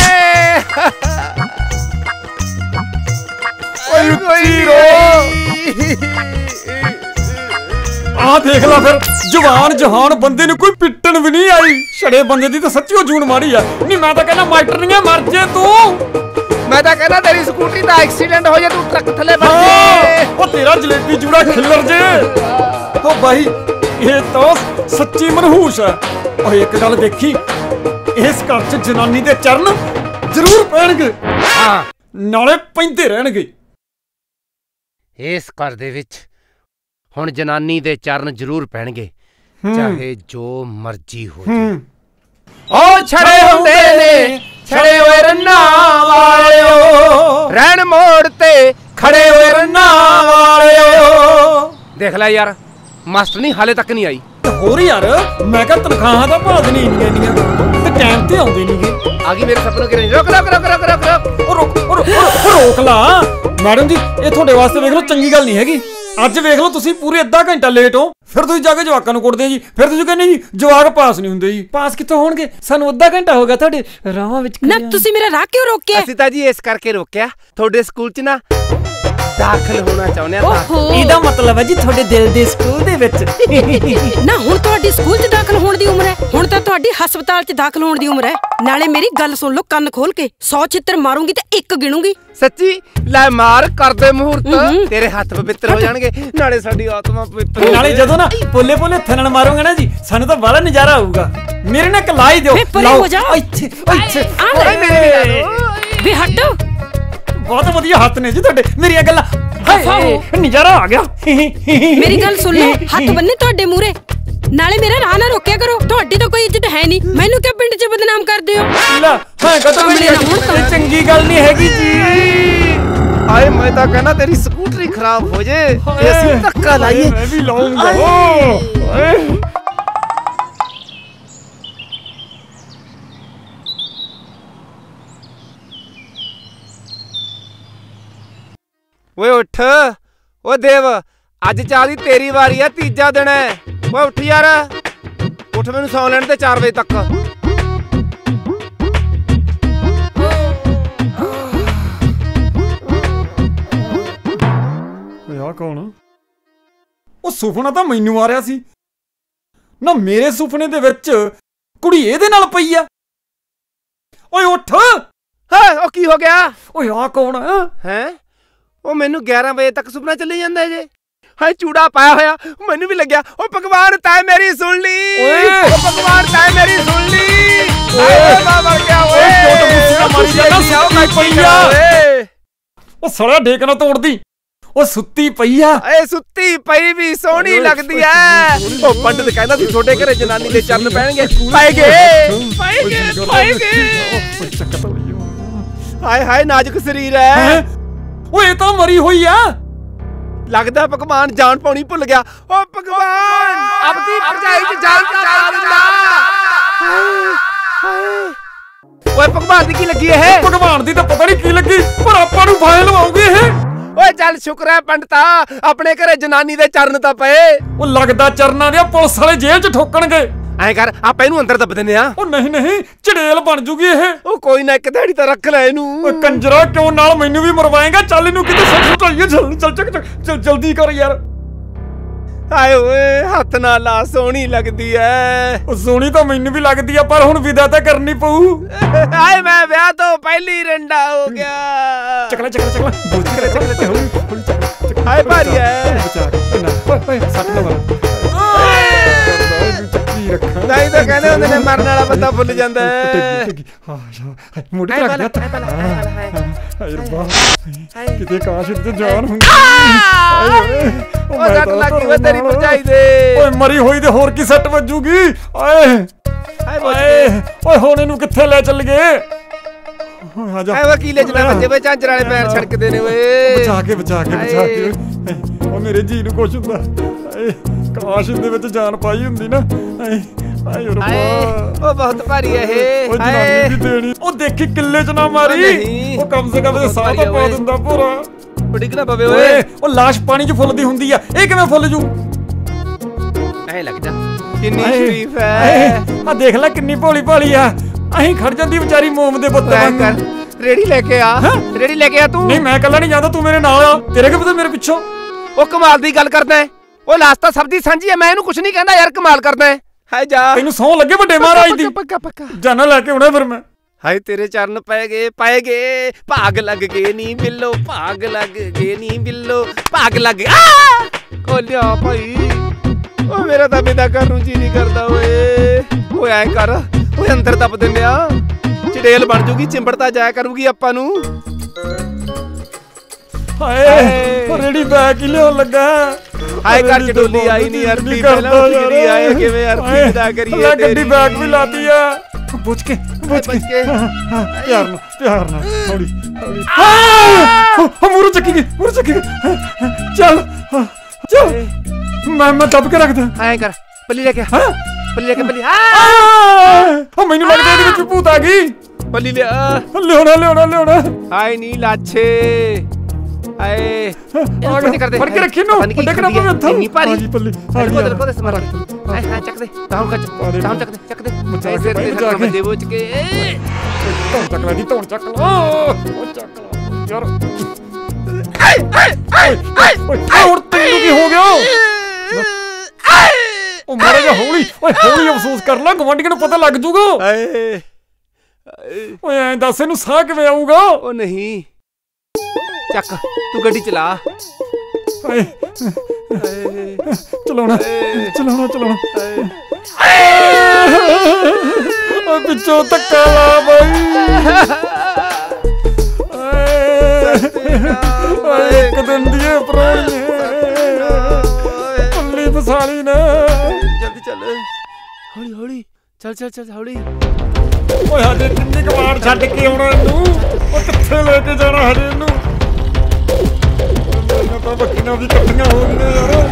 ਆ ਦੇਖ ਲੈ, ਫਿਰ ਜਵਾਨ ਜਹਾਨ ਬੰਦੇ ਨੂੰ ਕੋਈ ਪਿੱਟਣ ਵੀ ਨਹੀਂ ਆਈ। ਛੜੇ ਬੰਦੇ ਦੀ ਤਾਂ ਸੱਚੀਓ ਜੂਨ ਮਾਰੀ ਆ। ਨਹੀਂ ਮੈਂ ਤਾਂ ਕਹਿੰਦਾ ਮਾਸਟਰ ਨਹੀਂ ਮਰ ਜੇ ਤੂੰ। ਮੈਂ ਤਾਂ ਕਹਿੰਦਾ ਤੇਰੀ ਸਕੂਟਰੀ ਦਾ ਐਕਸੀਡੈਂਟ ਹੋ ਜਾ, ਤੂੰ ਟਰੱਕ ਥੱਲੇ ਵੱਜ ਜੇ। ਉਹ ਤੇਰਾ ਜਲੇਬੀ ਜੂੜਾ ਖਿੱਲਰ ਜੇ। ਉਹ ਬਾਈ ਇਹ ਤਾਂ ਸੱਚੀ ਮਨਹੂਸ ਹੈ। ਓਏ ਇੱਕ ਗੱਲ ਦੇਖੀ, ਇਸ ਘਰ 'ਚ ਜਨਾਨੀ ਦੇ ਚਰਨ ਜ਼ਰੂਰ ਪੈਣਗੇ। ਹਾਂ ਨਾਲੇ ਪੈਂਦੇ ਰਹਿਣਗੇ। ਇਸ ਘਰ ਦੇ ਵਿੱਚ ਹੁਣ ਜਨਾਨੀ ਦੇ ਚਰਨ ਜ਼ਰੂਰ ਪੈਣਗੇ, ਚਾਹੇ ਜੋ ਮਰਜ਼ੀ ਹੋ ਜਾਏ। ਓ ਛੜੇ ਹੁੰਦੇ ਨੇ ਛੜੇ ਹੋਏ ਰੰਨਾਂ ਵਾਲਿਓ, ਰਹਿਣ ਮੋੜ ਤੇ ਖੜੇ ਹੋਏ ਰੰਨਾਂ ਵਾਲਿਓ। ਦੇਖ ਲੈ ਯਾਰ, ਮਾਸਟਰ ਨਹੀਂ ਹਾਲੇ ਤੱਕ ਨਹੀਂ ਆਈ। ਹੋਰ ਯਾਰ, ਮੈਂ ਕਿਹਾ ਤਨਖਾਹਾਂ ਤਾਂ ਭਾਦ ਨਹੀਂ ਇੰਨੀਆਂ ਤੇ ਟਾਈਮ ਤੇ ਆਉਂਦੇ ਨਹੀਂਗੇ। ਆ ਗਈ ਮੇਰੇ ਸਪਨੋਂ ਕਿ ਰੁਕ ਰੁਕ ਰੁਕ ਰੁਕ ਰੁਕ ਰੁਕ ਉਹ ਰੋਕ ਲਾ ਮੈਡਮ ਜੀ, ਇਹ ਤੁਹਾਡੇ ਵਾਸਤੇ ਵੇਖ ਲਓ ਚੰਗੀ ਗੱਲ ਨਹੀਂ ਹੈਗੀ। ਅੱਜ ਵੇਖ ਲਓ ਤੁਸੀਂ ਪੂਰੇ ਅੱਧਾ ਘੰਟਾ ਲੇਟ ਹੋ, ਫਿਰ ਤੁਸੀਂ ਜਾ ਕੇ ਜਵਾਕਾਂ ਨੂੰ ਕੁੱਟਦੇ ਜੀ, ਫਿਰ ਤੁਸੀਂ ਕਹਿੰਦੇ ਜੀ ਜਵਾਕ ਪਾਸ ਨਹੀਂ ਹੁੰਦੇ ਜੀ। ਪਾਸ ਕਿੱਥੋਂ ਹੋਣਗੇ? ਸਾਨੂੰ ਅੱਧਾ ਘੰਟਾ ਹੋ ਗਿਆ ਤੁਹਾਡੇ ਰਾਹਾਂ ਵਿੱਚ। ਨਾ ਤੁਸੀਂ ਮੇਰਾ ਰਾਹ ਕਿਉਂ ਰੋਕਿਆ? ਅਸੀਂ ਤਾਂ ਜੀ ਇਸ ਕਰਕੇ ਰੋਕਿਆ, ਤੁਹਾਡੇ ਸਕੂਲ 'ਚ ਨਾ ਦਾਖਲ ਹੋਣਾ ਚਾਹੁੰਦੇ ਆ। ਇਹਦਾ ਮਤਲਬ ਹੈ ਜੀ ਤੁਹਾਡੇ ਦਿਲ ਦੇ ਸਕੂਲ ਦੇ ਵਿੱਚ। ਨਾ ਹੁਣ ਤੁਹਾਡੀ ਸਕੂਲ 'ਚ ਦਾਖਲ ਹੋਣ ਦੀ ਉਮਰ ਹੈ, ਹੁਣ ਤਾਂ ਤੁਹਾਡੀ ਹਸਪਤਾਲ 'ਚ ਦਾਖਲ ਹੋਣ ਦੀ ਉਮਰ ਹੈ। ਨਾਲੇ ਮੇਰੀ ਗੱਲ ਸੁਣ ਲਓ ਕੰਨ ਖੋਲ ਕੇ, 100 ਛਿੱਤਰ ਮਾਰੂੰਗੀ ਤੇ 1 ਗਿਣੂੰਗੀ। ਸੱਚੀ? ਲੈ ਮਾਰ ਕਰਦੇ ਮਹੂਰਤ, ਤੇਰੇ ਹੱਥ ਪਵਿੱਤਰ ਹੋ ਜਾਣਗੇ, ਨਾਲੇ ਸਾਡੀ ਆਤਮਾ ਪਵਿੱਤਰ। ਨਾਲੇ ਜਦੋਂ ਨਾ ਪੋਲੇ ਪੋਲੇ ਹੱਥਾਂ ਨਾਲ ਮਾਰੋਗੇ ਨਾ ਜੀ, ਸਾਨੂੰ ਤਾਂ ਬੜਾ ਨਜ਼ਾਰਾ ਆਊਗਾ। ਮੇਰੇ ਨਾਲ ਲਾ ਹੀ ਦਿਓ। ਲਾਓ ਇੱਥੇ ਵੇ ਹਟੋ। ਬਹੁਤ ਵਧੀਆ ਹੱਥ ਨੇ ਜੀ ਤੁਹਾਡੇ, ਮੇਰੀਆਂ ਗੱਲਾਂ। ਨਜ਼ਾਰਾ ਆ ਗਿਆ। ਮੇਰੀ ਗੱਲ ਸੁਣ ਲਓ, ਹੱਥ ਬੰਨੇ ਤੁਹਾਡੇ ਮੂਰੇ, ਨਾਲੇ ਮੇਰਾ ਰਾਹ ਨਾ ਰੋਕਿਆ ਕਰੋ। ਤੁਹਾਡੀ ਤਾਂ ਕੋਈ ਇੱਜ਼ਤ ਹੈ ਨਹੀਂ, ਮੈਨੂੰ ਕਿਉਂ ਪਿੰਡ 'ਚ ਬਦਨਾਮ ਕਰਦੇ ਹੋ? ਲੈ ਹਾਂ ਕਦੋਂ ਚੰਗੀ ਗੱਲ ਨਹੀਂ ਹੈਗੀ ਜੀ। ਆਏ ਮੈਂ ਤਾਂ ਕਹਿੰਦਾ ਤੇਰੀ ਸਕੂਟਰੀ ਖਰਾਬ ਹੋ ਜੇ, ਅਸੀਂ ਧੱਕਾ ਲਾਈਏ। ਮੈਂ ਵੀ ਲਾਉਂਗਾ। ਓਏ ਉੱਠ, ਓ ਦੇਵ, ਅੱਜ ਚਾਹ ਦੀ ਤੇਰੀ ਵਾਰੀ ਆ, ਤੀਜਾ ਦਿਨ ਹੈ। ਓਏ ਉੱਠ ਯਾਰ, ਉੱਠ, ਮੈਨੂੰ ਸੌਂ ਲੈਣ ਤੇ 4 ਵਜੇ ਤੱਕ। ਆ ਕੌਣ? ਉਹ ਸੁਪਨਾ ਤਾਂ ਮੈਨੂੰ ਆ ਰਿਹਾ ਸੀ ਨਾ, ਮੇਰੇ ਸੁਪਨੇ ਦੇ ਵਿੱਚ ਕੁੜੀ ਇਹਦੇ ਨਾਲ ਪਈ ਆ। ਓਏ ਉੱਠ। ਹਾਂ ਉਹ ਕੀ ਹੋ ਗਿਆ? ਓਏ ਆ ਕੌਣ ਹੈ? ਉਹ ਮੈਨੂੰ 11 ਵਜੇ ਤੱਕ ਸੁਪਨਾ ਚੱਲੀ ਜਾਂਦਾ ਜੇ। ਹਾਏ ਚੂੜਾ ਪਾਇਆ ਹੋਇਆ, ਮੈਨੂੰ ਵੀ ਲੱਗਿਆ। ਓ ਭਗਵਾਨ ਤੈਂ ਮੇਰੀ ਸੁਣ ਲਈ, ਓ ਭਗਵਾਨ ਤੈਂ ਮੇਰੀ ਸੁਣ ਲਈ। ਓਏ ਮੈਂ ਮਰ ਗਿਆ ਓਏ, ਮਾਰੀ ਜਾਂਦਾ ਮੈਂ ਪਈਆ। ਉਹ ਸੜਾ ਢੇਕ ਨਾ ਤੋੜਦੀ, ਉਹ ਸੁੱਤੀ ਪਈ ਆ। ਏ ਸੁੱਤੀ ਪਈ ਵੀ ਸੋਹਣੀ ਲੱਗਦੀ ਐ। ਉਹ ਪੰਡਤ ਕਹਿੰਦਾ ਸੀ ਤੁਹਾਡੇ ਘਰੇ ਜਨਾਨੀ ਦੇ ਚਰਨ ਪੈਣਗੇ, ਪਾਏਗੇ ਪਾਏਗੇ ਪਾਏਗੇ। ਹਾਏ ਹਾਏ ਨਾਜ਼ੁਕ ਸਰੀਰ ਐ। ਓਏ ਤਾਂ ਮਰੀ ਹੋਈ ਆ। ਲੱਗਦਾ ਭਗਵਾਨ ਜਾਨ ਪਾਉਣੀ ਭੁੱਲ ਗਿਆ। ਓ ਭਗਵਾਨ ਆਪਣੀ ਭਰਜਾਈ 'ਚ ਜਾਨ ਪਹੁੰਚਾ ਦਿੰਦਾ। ਓਏ ਭਗਵਾਨ ਦੀ ਕੀ ਲੱਗੀ ਇਹ? ਭਗਵਾਨ ਦੀ ਤਾਂ ਪਤਾ ਨਹੀਂ ਕੀ ਲੱਗੀ, ਪਰ ਆਪਾਂ ਨੂੰ ਫਾਇਲ ਲਵਾਉਗੇ ਇਹ। ਓਏ ਚੱਲ ਸ਼ੁਕਰ ਹੈ ਪੰਡਤਾ, ਆਪਣੇ ਘਰੇ ਜਨਾਨੀ ਦੇ ਚਰਨ ਤਾਂ ਪਏ। ਉਹ ਲੱਗਦਾ ਚਰਨਾਂ ਦੇ ਪੁਲਿਸ ਵਾਲੇ ਜੇਲ੍ਹ 'ਚ ਠੋਕਣਗੇ। ਐਂ ਕਰ ਆਪਾਂ ਇਹਨੂੰ ਅੰਦਰ ਦੱਬ ਦਿੰਦੇ ਆ। ਉਹ ਨਹੀਂ ਨਹੀਂ, ਚੜੇਲ ਬਣ ਜੂਗੀ ਇਹ। ਉਹ ਕੋਈ ਨਾ, ਇੱਕ ਦਿਹਾੜੀ ਤਾਂ ਰੱਖ ਲੈ ਇਹਨੂੰ। ਓਏ ਕੰਜਰਾ, ਕਿਉਂ ਨਾਲ ਮੈਨੂੰ ਵੀ ਮਰਵਾਏਗਾ? ਚੱਲ ਇਹਨੂੰ ਕਿਤੇ ਸੁੱਟਾਈਏ। ਚੱਲ ਜਲਦੀ ਕਰ ਯਾਰ। ਹਾਏ ਓਏ ਹੱਥ ਨਾਲ ਲਾ, ਸੋਹਣੀ ਲੱਗਦੀ ਐ। ਉਹ ਸੋਹਣੀ ਤਾਂ ਮੈਨੂੰ ਵੀ ਲੱਗਦੀ ਆ, ਪਰ ਹੁਣ ਵਿਦਾ ਤਾਂ ਕਰਨੀ ਪਊ। ਹਾਏ ਮੈਂ ਵਿਆਹ ਤੋਂ ਪਹਿਲੀ ਰੰਡਾ ਹੋ ਗਿਆ। ਚੱਕਲਾ ਹਾਏ ਭਾਰੀ ਐ। ਓਏ ਸੱਟ ਨਾ ਮਾਰ। ਨਹੀਂ ਤਾਂ ਕਹਿੰਦੇ ਹੁੰਦੇ ਨੇ ਮਰਨ ਵਾਲਾ ਬੰਦਾ ਭੁੱਲ ਜਾਂਦਾ। ਮੋਢੇ ਤੇ ਰੱਖ ਦੇ। ਹਾਏ ਰੱਬਾ, ਕਿਤੇ ਕਾਸ਼ ਤੇ ਜਾਨ ਹੁੰਦੀ। ਉਹ ਸੱਟ ਲੱਗੀ ਓਏ ਤੇਰੀ ਭਰਜਾਈ ਦੇ। ਓਏ ਮਰੀ ਹੋਈ ਤੇ ਹੋਰ ਕੀ ਸੱਟ ਵੱਜੂਗੀ? ਓਏ ਓਏ ਹੁਣ ਇਹਨੂੰ ਕਿੱਥੇ ਲੈ ਚੱਲ ਗਏ? ਆ ਜਾ। ਐ ਵਕੀਲੇ ਚ ਨਾ ਵੱਜੇ ਵੇ, ਝਾਂਜਰ ਵਾਲੇ ਪੈਰ ਛੜਕਦੇ ਨੇ ਓਏ। ਬਚਾ ਕੇ ਉਹ ਮੇਰੇ ਜੀ ਨੂੰ ਕੁਛ ਹੁੰਦਾ। ਕਾਸ਼ ਦੇ ਵਿੱਚ ਜਾਨ ਪਾਈ ਹੁੰਦੀ ਨਾ। ਹਾਏ ਰੱਬਾ, ਉਹ ਬਹੁਤ ਭਾਰੀ ਐ ਇਹ। ਉਹ ਜਨਾਨੀ ਵੀ ਦੇਣੀ। ਉਹ ਦੇਖੀ ਕਿੱਲੇ 'ਚ ਨਾ ਮਾਰੀ, ਉਹ ਕਮ ਸੇ ਕਮ ਸਾਹ ਤਾਂ ਪਾ ਦਿੰਦਾ ਪੂਰਾ। ਬੜੀ ਨਾ ਪਵੇ ਓਏ। ਉਹ ਲਾਸ਼ ਪਾਣੀ 'ਚ ਫੁੱਲਦੀ ਹੁੰਦੀ ਆ, ਇਹ ਕਿਵੇਂ ਫੁੱਲ ਜੂ? ਐ ਲੱਗ ਜਾ ਕਿੰਨੀ ਸ਼ਰੀਫ ਐ। ਆ ਦੇਖ ਲੈ ਕਿੰਨੀ ਭੋਲੀ ਭਾਲੀ ਆ। ਅਹੀਂ ਖੜ ਜਾਂਦੀ ਵਿਚਾਰੀ ਮੋਮ ਦੇ ਪੁੱਤ ਵਾਂਗ। ਰੇੜੀ ਲੈ ਕੇ ਆ, ਰੇੜੀ ਲੈ ਕੇ ਆ ਤੂੰ। ਨਹੀਂ ਮੈਂ ਇਕੱਲਾ ਨਹੀਂ ਜਾਂਦਾ, ਤੂੰ ਮੇਰੇ ਨਾਲ ਆ। ਤੇਰੇ ਕੀ ਪਤਾ ਮੇਰੇ ਪਿੱਛੋਂ? ਉਹ ਕਮਾਲ ਦੀ ਗੱਲ ਕਰਦਾ। ਉਹ ਲਾਸ਼ ਤਾਂ ਸਭ ਦੀ ਸਾਂਝੀ ਐ, ਮੈਂ ਇਹਨੂੰ ਕੁਛ ਨਹੀਂ ਕਹਿੰਦਾ ਯਾਰ, ਕਮਾਲ ਕਰਦਾ। ਹਾਏ ਜਾ, ਤੈਨੂੰ ਸੌਂ ਲੱਗੇ ਵੱਡੇ ਮਹਾਰਾਜ ਦੀ। ਪੱਕਾ ਜਾਨਾ ਲੈ ਕੇ ਆਉਣਾ ਫਿਰ ਮੈਂ। ਹਾਏ ਤੇਰੇ ਚਰਨ ਪਏ ਗਏ, ਭਾਗ ਲੱਗ ਗਏ ਨੀ ਬਿੱਲੋ, ਭਾਗ ਲੱਗ ਗਏ ਨੀ ਬਿੱਲੋ, ਭਾਗ ਲੱਗ ਓ ਲਿਆ ਭਾਈ। ਓ ਮੇਰਾ ਤਾਂ ਬਿਦਾ ਕਰਨ ਨੂੰ ਜੀ ਨਹੀਂ ਕਰਦਾ ਓਏ। ਓਏ ਐ ਕਰ, ਓਏ ਅੰਦਰ ਦੱਬ ਦਿੰਦੇ ਆ, ਚੜੇਲ ਬਣ ਜੂਗੀ, ਚਿੰਬੜਤਾ ਜਾਇਆ ਕਰੂਗੀ ਆਪਾਂ ਨੂੰ। ਹਾਏ ਰੇੜੀ ਬੈਕ ਹੀ ਲਿਆਉਣ ਲੱਗਾ। ਹਾਏ ਘਰ ਚ ਡੋਲੀ ਆਈ ਨਹੀਂ ਅਰਥੀ ਪਹਿਲਾਂ ਉੱਠ ਆਏ ਕਿਵੇਂ ਅਰਥੀ ਵਿਦਾ ਕਰੀਏ ਗੱਡੀ ਬੈਕ ਵੀ ਲਾਤੀ ਆ। ਪੁੱਛ ਕੇ ਪਿਆਰ ਨਾਲ ਹੌਲੀ ਹੌਲੀ। ਮੂਰੂ ਚੱਕੀ ਗਈ ਚੱਲ ਮੈਂ ਦੱਬ ਕੇ ਰੱਖਦਾ। ਐਂ ਕਰ ਪੱਲੀ ਲੈ ਕੇ ਪੱਲੀ ਮੈਨੂੰ ਲੱਗਦਾ ਇਹਦੇ ਵਿੱਚ ਭੂਤ ਆ ਗਈ। ਪੱਲੀ ਲਿਆਉਣਾ ਹਾਏ ਨੀ ਲਾਛੇ ਹਾਏ ਫੜ ਕੇ ਰੱਖੀ ਨੂੰ ਵੱਡੇ ਕਰਾਂ ਪਵੇ ਉੱਥੋਂ ਇੰਨੀ ਭਾਰੀ ਜੀ ਪੱਲੀ ਕੋਲ ਦੇ ਸਮਾਰ ਹਾਂ ਚੱਕ ਦੇ ਤਾਂ ਚੱਕ ਦੇ ਸਿਰ ਤੇ ਰੱਖ ਵੱਜੇ ਬੋਚ ਕੇ ਧੌਣ ਚੱਕ ਲੈ ਧੌਣ ਚੱਕ ਲਾ ਯਾਰ। ਹੁਣ ਤੈਨੂੰ ਕੀ ਹੋ ਗਿਆ? ਉਹ ਮਾਰੇ ਜਾ ਹੌਲੀ ਅਫਸੋਸ ਕਰ ਲੈ, ਗਵਾਂਢੀਆਂ ਨੂੰ ਪਤਾ ਲੱਗ ਜੂਗਾ। ਓਏ ਐਂ ਦੱਸ ਇਹਨੂੰ ਸਾਹ ਕਿਵੇਂ ਆਊਗਾ? ਉਹ ਨਹੀਂ ਚੱਕ ਤੂੰ ਗੱਡੀ ਚਲਾ। ਚਲਾਉਣਾ ਪਿੱਛੋਂ ਧੱਕਾ ਲਾ ਬਈ। ਇੱਕ ਦਿਨ ਦੀ ਪ੍ਰਾਣੀ ਪੱਲੀ ਫਸਾਲੀ ਨਾ। ਜਲਦੀ ਚੱਲ ਹੌਲੀ ਚੱਲ ਹੌਲੀ। ਓਏ ਹਜੇ ਕਿੰਨੀ ਕਵਾੜ ਛੱਡ ਕੇ ਆਉਣਾ ਇਹਨੂੰ? ਉਹ ਕਿੱਥੇ ਲੈ ਕੇ ਜਾਣਾ ਹਜੇ ਇਹਨੂੰ? ਇਹਨਾਂ ਤਾਂ ਬੱਕੀਆਂ ਵੀ ਇਕੱਠੀਆਂ ਹੋ ਗਈਆਂ ਯਾਰ।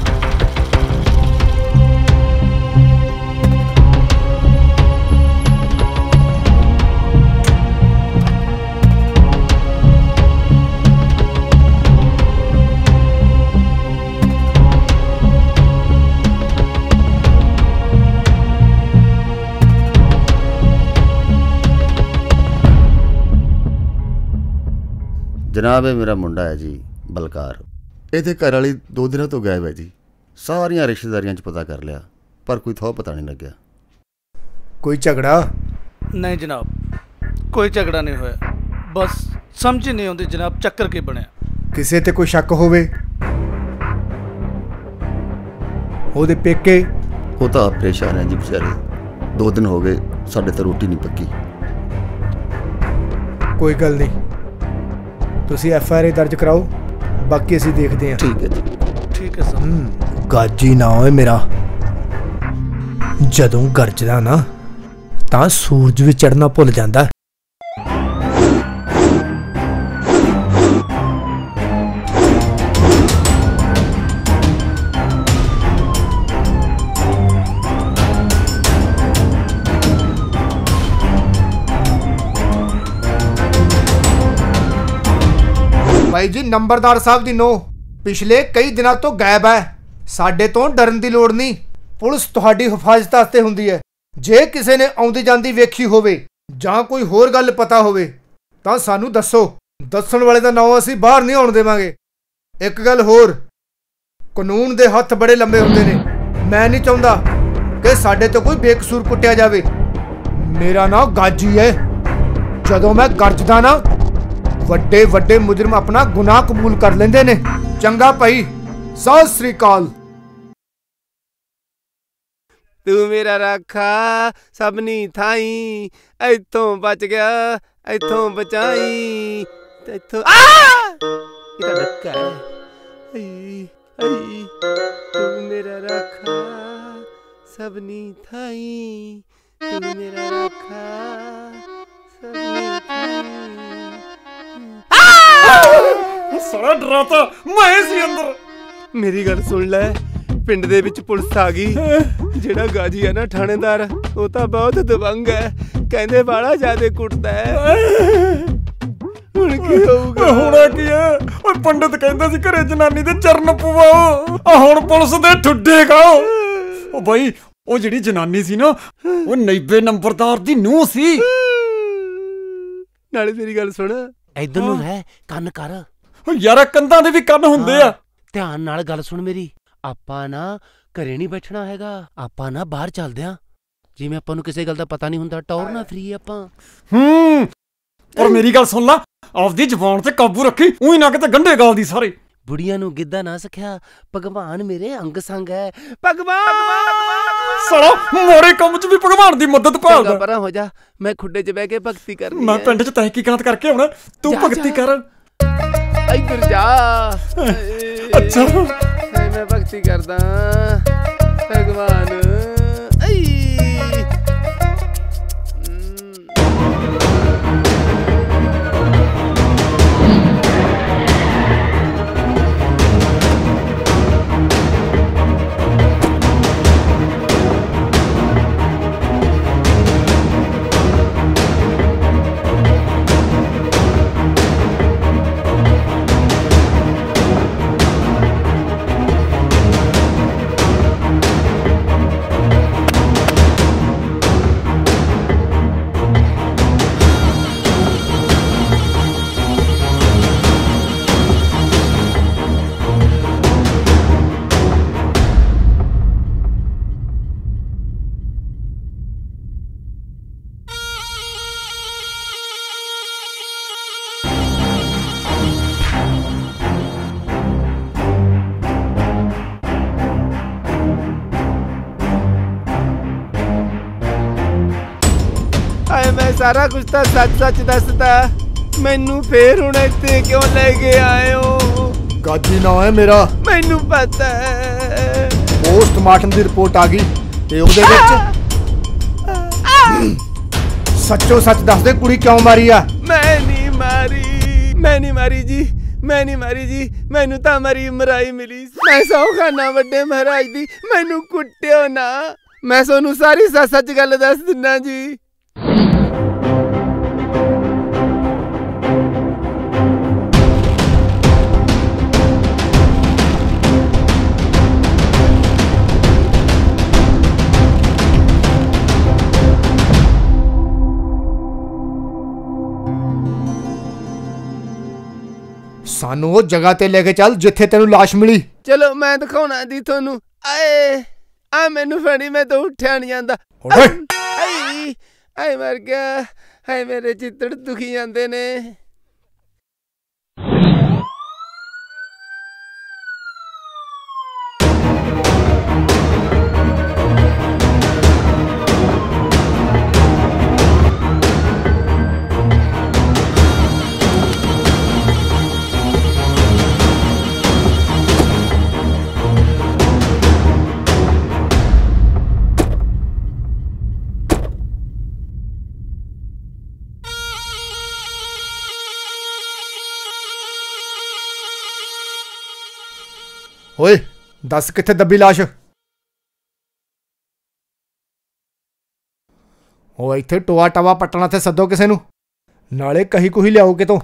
ਜਨਾਬ ਇਹ ਮੇਰਾ ਮੁੰਡਾ ਹੈ ਜੀ ਬਲਕਾਰ। ਇਹਦੇ ਘਰ ਵਾਲੀ 2 ਦਿਨਾਂ ਤੋਂ ਗਾਇਬ ਹੈ ਜੀ। ਸਾਰੀਆਂ ਰਿਸ਼ਤੇਦਾਰੀਆਂ 'ਚ ਪਤਾ ਕਰ ਲਿਆ ਪਰ ਕੋਈ ਥੋ ਪਤਾ ਨਹੀਂ ਲੱਗਿਆ। ਕੋਈ ਝਗੜਾ? ਨਹੀਂ ਜਨਾਬ ਕੋਈ ਝਗੜਾ ਨਹੀਂ ਹੋਇਆ, ਬਸ ਸਮਝ ਨਹੀਂ ਆਉਂਦੀ ਜਨਾਬ ਚੱਕਰ ਕੀ ਬਣਿਆ। ਕਿਸੇ ਤੇ ਕੋਈ ਸ਼ੱਕ ਹੋਵੇ? ਉਹਦੇ ਪੇਕੇ? ਉਹ ਤਾਂ ਪਰੇਸ਼ਾਨ ਹੈ ਜੀ ਵਿਚਾਰੇ, 2 ਦਿਨ ਹੋ ਗਏ ਸਾਡੇ ਤਾਂ ਰੋਟੀ ਨਹੀਂ ਪੱਕੀ। ਕੋਈ ਗੱਲ ਨਹੀਂ, ਤੁਸੀਂ FIR ਦਰਜ ਕਰਾਓ, ਬਾਕੀ ਅਸੀਂ ਦੇਖਦੇ ਹਾਂ। ਠੀਕ ਹੈ ਜੀ। ਠੀਕ ਹੈ ਸਰ। ਗਾਜੀ ਨਾ ਹੋਏ ਮੇਰਾ, ਜਦੋਂ ਗਰਜਦਾ ਨਾ ਤਾਂ ਸੂਰਜ ਵੀ ਚੜ੍ਹਨਾ ਭੁੱਲ ਜਾਂਦਾ। ਭਾਈ ਜੀ ਨੰਬਰਦਾਰ ਸਾਹਿਬ ਦੀ ਨੋ ਪਿਛਲੇ ਕਈ ਦਿਨਾਂ ਤੋਂ ਗਾਇਬ ਹੈ। ਸਾਡੇ ਤੋਂ ਡਰਨ ਦੀ ਲੋੜ ਨਹੀਂ, ਪੁਲਿਸ ਤੁਹਾਡੀ ਹਿਫਾਜ਼ਤ ਵਾਸਤੇ ਹੁੰਦੀ ਹੈ। ਜੇ ਕਿਸੇ ਨੇ ਆਉਂਦੀ ਜਾਂਦੀ ਵੇਖੀ ਹੋਵੇ ਜਾਂ ਕੋਈ ਹੋਰ ਗੱਲ ਪਤਾ ਹੋਵੇ ਤਾਂ ਸਾਨੂੰ ਦੱਸੋ। ਦੱਸਣ ਵਾਲੇ ਦਾ ਨਾਂ ਅਸੀਂ ਬਾਹਰ ਨਹੀਂ ਆਉਣ ਦੇਵਾਂਗੇ। ਇੱਕ ਗੱਲ ਹੋਰ, ਕਾਨੂੰਨ ਦੇ ਹੱਥ ਬੜੇ ਲੰਬੇ ਹੁੰਦੇ ਨੇ। ਮੈਂ ਨਹੀਂ ਚਾਹੁੰਦਾ ਕਿ ਸਾਡੇ ਤੋਂ ਕੋਈ ਬੇਕਸੂਰ ਕੁੱਟਿਆ ਜਾਵੇ। ਮੇਰਾ ਨਾਂ ਗਾਜੀ ਹੈ। ਜਦੋਂ ਮੈਂ ਗਰਜਦਾ ਨਾ ਵੱਡੇ ਵੱਡੇ ਮੁਜਰਮ ਆਪਣਾ ਗੁਨਾਹ ਕਬੂਲ ਕਰ ਲੈਂਦੇ ਨੇ। ਚੰਗਾ ਭਾਈ, ਸਤਿ ਸ੍ਰੀ ਅਕਾਲ। ਤੂੰ ਮੇਰਾ ਰਾਖਾ ਸਭਨੀ ਥਾਈ, ਇੱਥੋਂ ਬਚ ਗਿਆ ਇੱਥੋਂ ਬਚਾਈ ਇੱਥੋਂ। ਇਹ ਤਾਂ ਡੱਕਾ ਹੈ। ਤੂੰ ਮੇਰਾ ਰਾਖਾ ਸਭਨੀ ਥਾਈ, ਤੂੰ ਮੇਰਾ ਰਾਖਾ ਸਭਨੀ ਥਾਈ। ਸਾਰਾ ਡਰਾਤਾ ਮੈਂ ਸੀ ਅੰਦਰ। ਮੇਰੀ ਗੱਲ ਸੁਣ ਲੈ, ਪਿੰਡ ਦੇ ਵਿੱਚ ਪੁਲਿਸ ਆ ਗਈ। ਜਿਹੜਾ ਗਾਜੀ ਹੈ ਨਾ ਥਾਣੇਦਾਰ, ਉਹ ਤਾਂ ਬਹੁਤ ਦਬੰਗ ਹੈ, ਕਹਿੰਦੇ ਬਾਲਾ ਜ਼ਿਆਦਾ ਕੁੱਟਦਾ ਹੈ। ਹੁਣ ਕੀ ਹੋਊਗਾ? ਹੋਣਾ ਕੀ ਹੈ? ਓਏ ਪੰਡਤ ਕਹਿੰਦਾ ਸੀ ਘਰੇ ਜਨਾਨੀ ਦੇ ਚਰਨ ਪਵਾਓ, ਆ ਹੁਣ ਪੁਲਿਸ ਦੇ ਠੁੱਡੇ ਖਾਓ। ਉਹ ਬਾਈ ਉਹ ਜਿਹੜੀ ਜਨਾਨੀ ਸੀ ਨਾ, ਉਹ 90 ਨੰਬਰਦਾਰ ਦੀ ਨੂੰਹ ਸੀ। ਨਾਲੇ ਮੇਰੀ ਗੱਲ ਸੁਣ, ਇੱਧਰ ਨੂੰ ਰਹਿ, ਕੰਨ ਕਰ। ਯਾਰ ਕੰਧਾਂ ਦੇ ਵੀ ਕੰਨ ਹੁੰਦੇ ਆ। ਧਿਆਨ ਨਾਲ ਗੱਲ ਸੁਣ ਮੇਰੀ। ਆਪਾਂ ਨਾ ਘਰੇ ਨਹੀਂ ਬੈਠਣਾ ਹੈਗਾ, ਆਪਾਂ ਨਾ ਬਾਹਰ ਚੱਲਦੇ ਆਂ। ਜਿਵੇਂ ਆਪਾਂ ਨੂੰ ਕਿਸੇ ਗੱਲ ਦਾ ਪਤਾ ਨਹੀਂ ਹੁੰਦਾ, ਟੌਰ ਨਾ ਫਰੀ ਆਪਾਂ। ਪਰ ਮੇਰੀ ਗੱਲ ਸੁਣ ਲਾ, ਆਪਦੀ ਜ਼ੁਬਾਨ ਤੇ ਕਾਬੂ ਰੱਖੀ, ਉਹੀ ਨਾ ਕਿਤੇ ਗੰਢੇ ਗਾਲਦੀ ਸਾਰੇ। ਬੁੜੀਆਂ ਨੂੰ ਗਿੱਧਾ ਨਾ ਸਿਖਿਆ, ਭਗਵਾਨ ਮੇਰੇ ਅੰਗ ਸੰਗ ਹੈ। ਭਗਵਾਨ ਸਾਲਾ ਮੋੜੇ ਕੰਮ 'ਚ ਵੀ ਭਗਵਾਨ ਦੀ ਮਦਦ ਭਾਲਦਾ। ਪਰਾਂ ਹੋ ਜਾ, ਮੈਂ ਖੁੱਡੇ 'ਚ ਬਹਿ ਕੇ ਭਗਤੀ ਕਰਨੀ। ਮੈਂ ਪਿੰਡ 'ਚ ਤਹਿਕੀਕਾਤ ਕਰਕੇ ਆਉਣਾ, ਤੂੰ ਭਗਤੀ ਕਰ। ਇੱਧਰ ਜਾ। ਅੱਛਾ ਮੈਂ ਭਗਤੀ ਕਰਦਾ ਭਗਵਾਨ। मैं सारा कुछ तो सच सच दसता, मैनू फिर हुण इत्थे क्यों लेके आए हो? गाजी ना है मेरा, मैनू पता है। पोस्टमार्टम की रिपोर्ट आ गई ते उहदे विच सच्चो सच दस दे कुड़ी क्यों मारी आ? मैं नहीं मारी जी, मैं नहीं मारी जी, मैनू तो मरी मराई मिली। मैं सौ खाना वड्डे महाराज दी, मैनू कुट्टियो ना, मैं सोनू सारी सच सच गल दस दिना जी। सानू वो जगह ते लेके चल जिथे तेनू लाश मिली। चलो मैं दिखाना दी थोनू। आए आ मैनू फड़ी, मैं तो उठ्या नहीं आंदा। आए मर गया, हाय मेरे चित्तड़ दुखी जांदे ने। ओए दस किथे दबी लाश? ओ इत्थे टोआ टवा पट्टना थे सदो किसे नू, नाले कही कुही लियाओ कितों।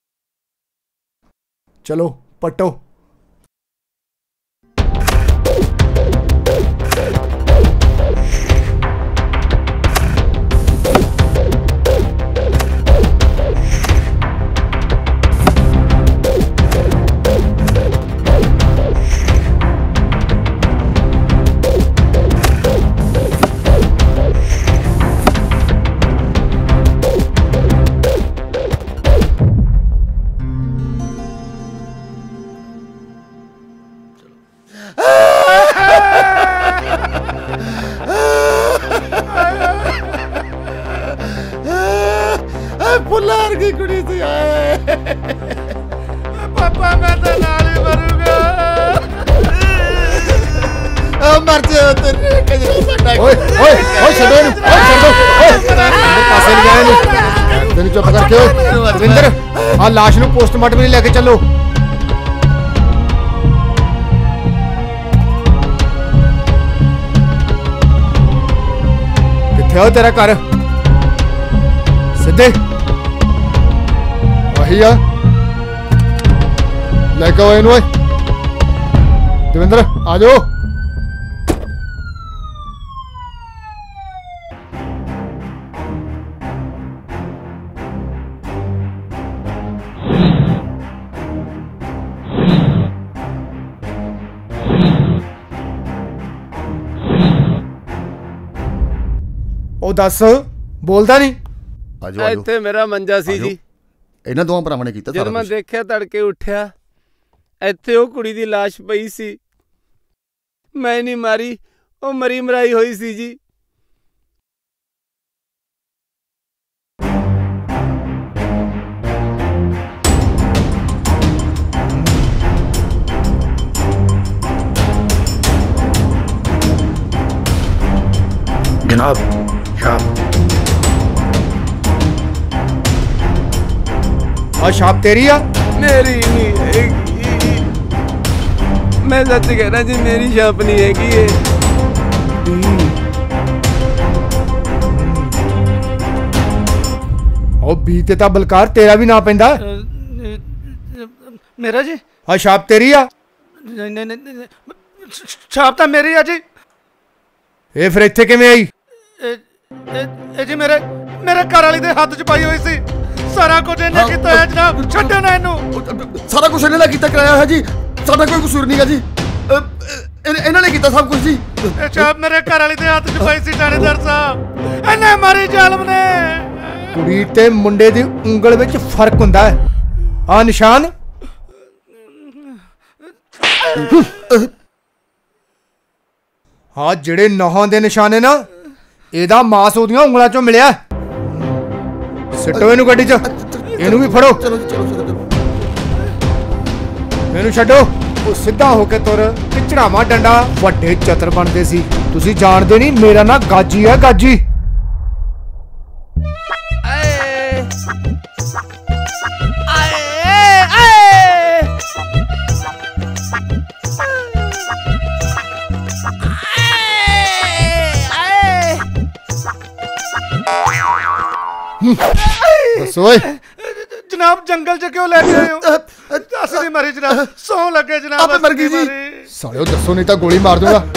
चलो पट्टो। फुलार की कुड़ी से आए। पापा मैं तो नाल ही मरूंगा। मर जाओ तेरे कजरी सटा। ओए ओए ओए छड़ो नु, ओए छड़ो, ओए पासे ले जाए नु। तेन चुप करके ओए रविंदर आ लाश नु पोस्टमार्टम में लेके चलो। किथे हो तेरा घर? सीधे वही आ, लेके आओ इनू। देवेंद्र आ जाओ। ओ दस बोलदा नहीं। आजो ਇੱਥੇ ਮੇਰਾ ਮੰਜਾ ਸੀ ਜੀ। ਇਹਨਾਂ ਦੋਵਾਂ ਭਰਾਵਾਂ ਨੇ ਕੀਤਾ ਜਦ ਸਾਰਾ ਮੈਂ ਕੁਝ। ਦੇਖਿਆ ਤੜਕੇ ਉੱਠਿਆ, ਇੱਥੇ ਉਹ ਕੁੜੀ ਦੀ ਲਾਸ਼ ਪਈ ਸੀ। ਮੈਂ ਨਹੀਂ ਮਾਰੀ, ਉਹ ਮਰੀ ਮਰਾਈ ਹੋਈ ਸੀ ਜੀ। जनाब छाप। आ छाप तेरी आ? मेरी नहीं हैगी, मैं सच कह रहा जी, मेरी छाप नहीं हैगी ये। ओ बी ते ता बलकार तेरा भी ना पैंदा। मेरा जी? आ छाप तेरी आ? नहीं, छाप तो मेरी है जी। ਇਹ ਫਿਰ ਇੱਥੇ ਕਿਵੇਂ ਆਈ? ਇਹ ਜੀ ਮੇਰੇ ਘਰ ਵਾਲੀ ਦੇ ਹੱਥ 'ਚ ਪਾਈ ਹੋਈ ਸੀ। ਸਾਰਾ ਕੁਝ ਇਹਨੇ ਕੀਤਾ ਹੈ ਜਨਾਬ, ਛੱਡੋ ਨਾ ਇਹਨੂੰ। ਸਾਰਾ ਕੁਝ ਇਹਨੇ ਕੀਤਾ ਕਰਾਇਆ ਹੈ ਜੀ, ਸਾਡਾ ਕੋਈ ਕਸੂਰ ਨਹੀਂਗਾ ਜੀ, ਇਹਨਾਂ ਨੇ ਕੀਤਾ ਸਭ ਕੁਝ ਜੀ। ਇਹ ਛਾਪ ਮੇਰੇ ਘਰ ਵਾਲੀ ਦੇ ਹੱਥ 'ਚ ਪਾਈ ਸੀ ਥਾਣੇਦਾਰ ਸਾਹਿਬ, ਇਹਨੇ ਮਾਰੀ ਜ਼ਾਲਮ ਨੇ। ਕੁੜੀ ਤੇ ਮੁੰਡੇ ਦੀ ਉਂਗਲ ਵਿੱਚ ਫਰਕ ਹੁੰਦਾ ਹੈ। ਆ ਨਿਸ਼ਾਨ ਹਾਂ ਜਿਹੜੇ ਨੌਹਾਂ ਦੇ ਨਿਸ਼ਾਨੇ ਨਾ, ਇਹਦਾ ਮਾਸ ਉਹਦੀਆਂ ਉਂਗਲਾਂ ਚੋਂ ਮਿਲਿਆ। ਸਿੱਟੋ ਇਹਨੂੰ ਗੱਡੀ 'ਚ, ਇਹਨੂੰ ਵੀ ਫੜੋ, ਇਹਨੂੰ ਛੱਡੋ। ਉਹ ਸਿੱਧਾ ਹੋ ਕੇ ਤੁਰ, ਚੜਾਵਾ ਡੰਡਾ। ਵੱਡੇ ਚਤਰ ਬਣਦੇ ਸੀ, ਤੁਸੀਂ ਜਾਣਦੇ ਨਹੀਂ, ਮੇਰਾ ਨਾਂ ਗਾਜੀ ਹੈ, ਗਾਜੀ। ਦੱਸੋ ਓਏ जनाब, जंगल च क्यों लेके आए हो? दस नहीं मरी जनाब, सौ लगे जनाब। आपे मर गई जी। साले दसो नहीं तो गोली मार दूंगा।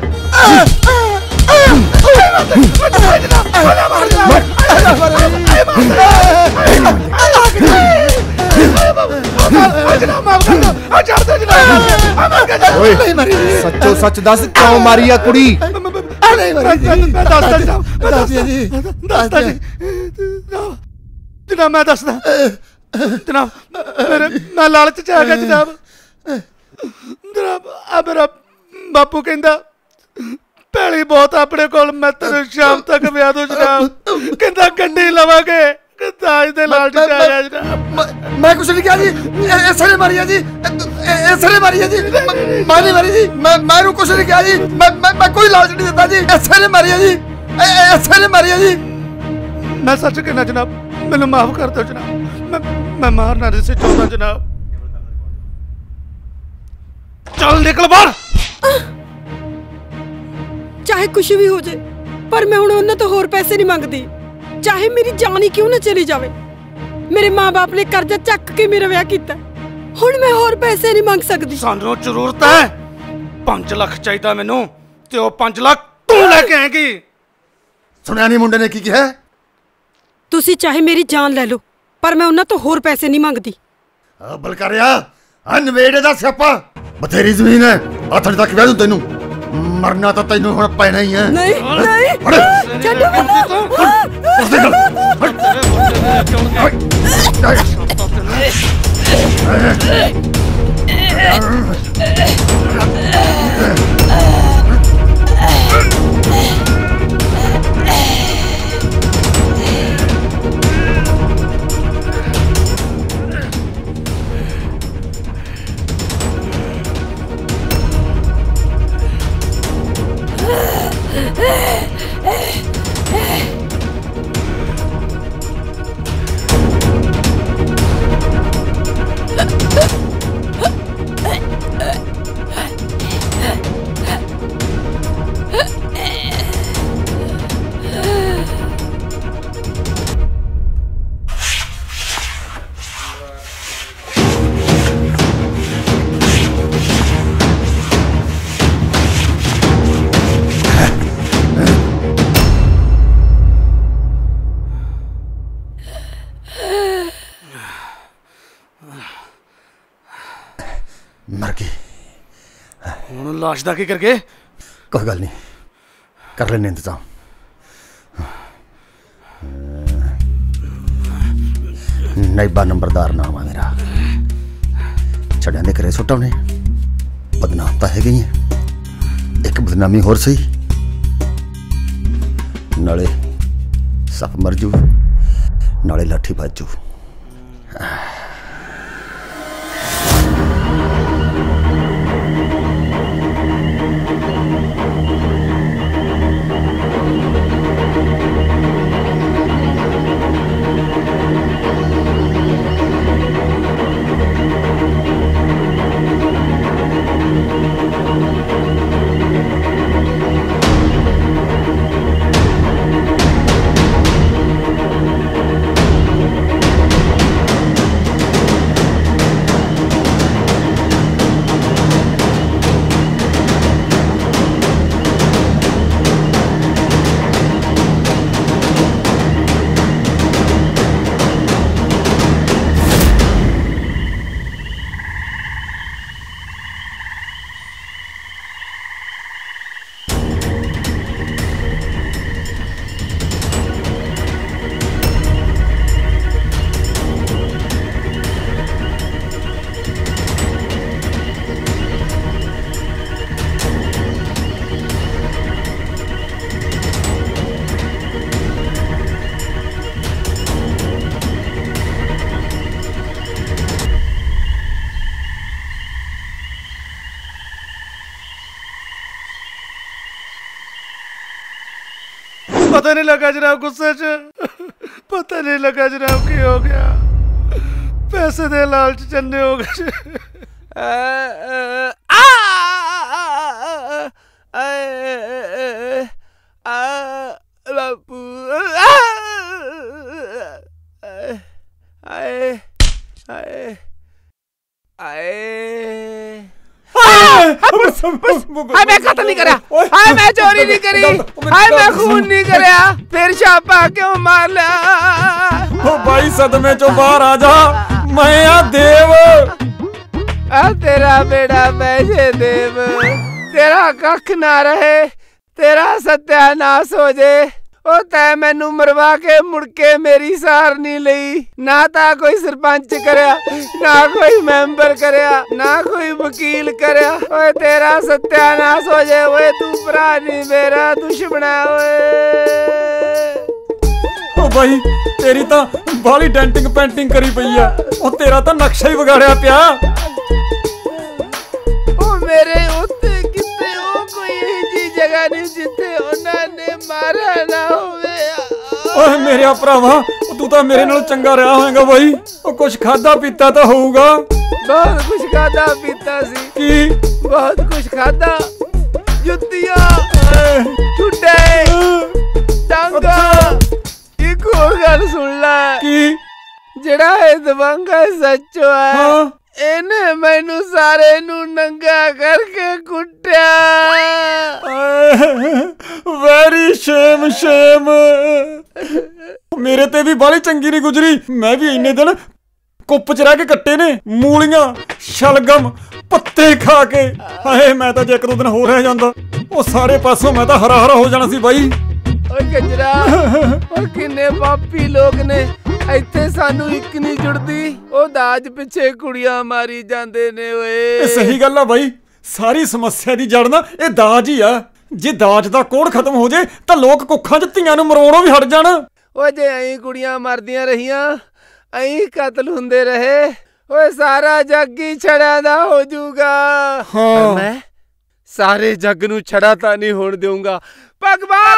सच्चो सच दस क्यों मारी है कुड़ी? जनाब मैं दसदा जनाब, मैं लालच च आ गया जनाब। जनाब आ मेरा बापू कहंदा पैली बहुत अपने कोल, मैं तेरे शाम तक ब्याह दूं जनाब। कहंदा गड्डी लवांगे, दाज दे लालच च आ गया जनाब। मैं कुछ नहीं किया जी, ऐसे ने मारी है जी, ऐसे ने मारी है जी, मैं नहीं मारी जी, मैं कुछ नहीं किया जी, मैं कोई लालच नहीं देता जी, ऐसे ने मारी है जी, ऐसे ने मारी है जी। मैं सच कहना जनाब, मैंने माफ कर दो जनाब, मैं मारना नहीं से चाहता जनाब। चल निकल बाहर। चाहे कुछ भी हो जाए, पर मैं हुण उन्हां तो होर पैसे नहीं मंगदी, चाहे मेरी जान ही क्यों ना चली जावे। मेरे माँ बाप ने कर्जा चक के मेरा विआह कीता, हुण मैं होर पैसे नहीं मंग सकदी। सानू जरूरत है 5 लाख चाहिए मैनू, ते ओ 5 लाख तू लेके आएगी। सुनिया नहीं मुंडे ने की कहा? तुसी चाहे मेरी जान ले लो, पर मैं उन्हां तो होर पैसे नहीं मंगदी। बलकारिया नवेड़े दा स्यापा, बथेरी जमीन है, हथ तक ब्याह दूं तेनू, मरना तो तेनू हुण पैना ही है। नहीं नहीं छड्डो मर गई। हुण लाश दा की करगे? कोई गल नहीं, कर लेने इंतजाम। नाइबा नंबरदार नाम है मेरा, छड़िया दे घरे सुट्टा उन्हें, बदनाम तो है गई है, एक बदनामी होर सही, नाले सप मर जू, नाले लाठी बज जू। पता नहीं लगा जनाब, गुस्से च पता नहीं लगा जनाब की हो गया, पैसे दे लालच चन्ने हो गए। बापू मैं कत्ल नहीं करा, मैं चोरी नहीं करी, मैं खून नहीं करा, फिर छापा क्यों मार लिया? ओ भाई सदमे चो बाहर आ जा, मैं आ देव। तेरा बेड़ा बैठे देव, तेरा कख ना रहे, तेरा सत्यानाश हो जे। ओ तै मैनू मरवा के मुड़ के मेरी सार नहीं लई, ना ता कोई सरपंच करया, ना कोई मैंबर करया, ना कोई वकील करया। ओए तेरा सत्यानाश हो जाए, ओए तू भरा नहीं मेरा दुश्मन है। ओए ओ भाई तेरी तो बाली डेंटिंग पेंटिंग करी पई है, ओ तेरा तो नक्शा ही बिगाड़िया पिया। ओ मेरे उत्ते किते ओ कोई जी जगह नहीं जिथे उन्होंने मारा ना होवे। ओए मेरे भरावा, तू तो मेरे नाल चंगा रहा होएगा भाई, ओ कुछ खादा पीता तो होऊगा। बहुत कुछ खादा पीता सी, की बहुत कुछ खादा, जुत्तियां, ठुड्डे, टांगा। एक और गल सुन ला, की जेड़ा ए दबंगा सच्चो है। हाँ? इन्हें मैनू सारे नू नंगा करके कुट्या। वेरी शेम शेम, मेरे ते भी बाली चंगी नहीं गुजरी। मैं भी इन्ने दिन कुप च रह के कट्टे ने, मूलियां शलगम पत्ते खा के। हाय मैं तो जे एक दो दिन हो रह जांदा, ओ सारे पासों मैं तो हरा हरा हो जाना सी भाई। ओए गजरा, ओ किन्ने पापी लोग ने, ਇੱਥੇ ਸਾਨੂੰ ਇੱਕ ਨਹੀਂ ਜੁੜਦੀ, ਉਹ ਦਾਜ ਪਿੱਛੇ ਕੁੜੀਆਂ ਮਾਰੀ ਜਾਂਦੇ ਨੇ। ਓਏ ਸਹੀ ਗੱਲ ਆ ਬਾਈ, ਸਾਰੀ ਸਮੱਸਿਆ ਦੀ ਜੜ ਨਾ ਇਹ ਦਾਜ ਹੀ ਆ। ਜੇ ਦਾਜ ਦਾ ਕੋੜ ਖਤਮ ਹੋ ਜੇ ਤਾਂ ਲੋਕ ਕੁੱਖਾਂ 'ਚ ਧੀਆਂ ਨੂੰ ਮਰਵਾਉਣੋਂ ਵੀ ਹਟ ਜਾਣ। ਓਏ ਜੇ ਐਂ ਕੁੜੀਆਂ ਮਰਦੀਆਂ ਰਹੀਆਂ, ਐਂ ਕਤਲ ਹੁੰਦੇ ਰਹੇ, ਓਏ ਸਾਰਾ ਜੱਗ ਹੀ ਛੜਿਆਂ ਦਾ ਹੋ ਜਾਊਗਾ। ਪਰ ਮੈਂ ਸਾਰੇ ਜੱਗ ਨੂੰ ਛੜਾ ਤਾਂ ਨਹੀਂ ਹੋਣ ਦੇਊਂਗਾ। ਭਗਵਾਨ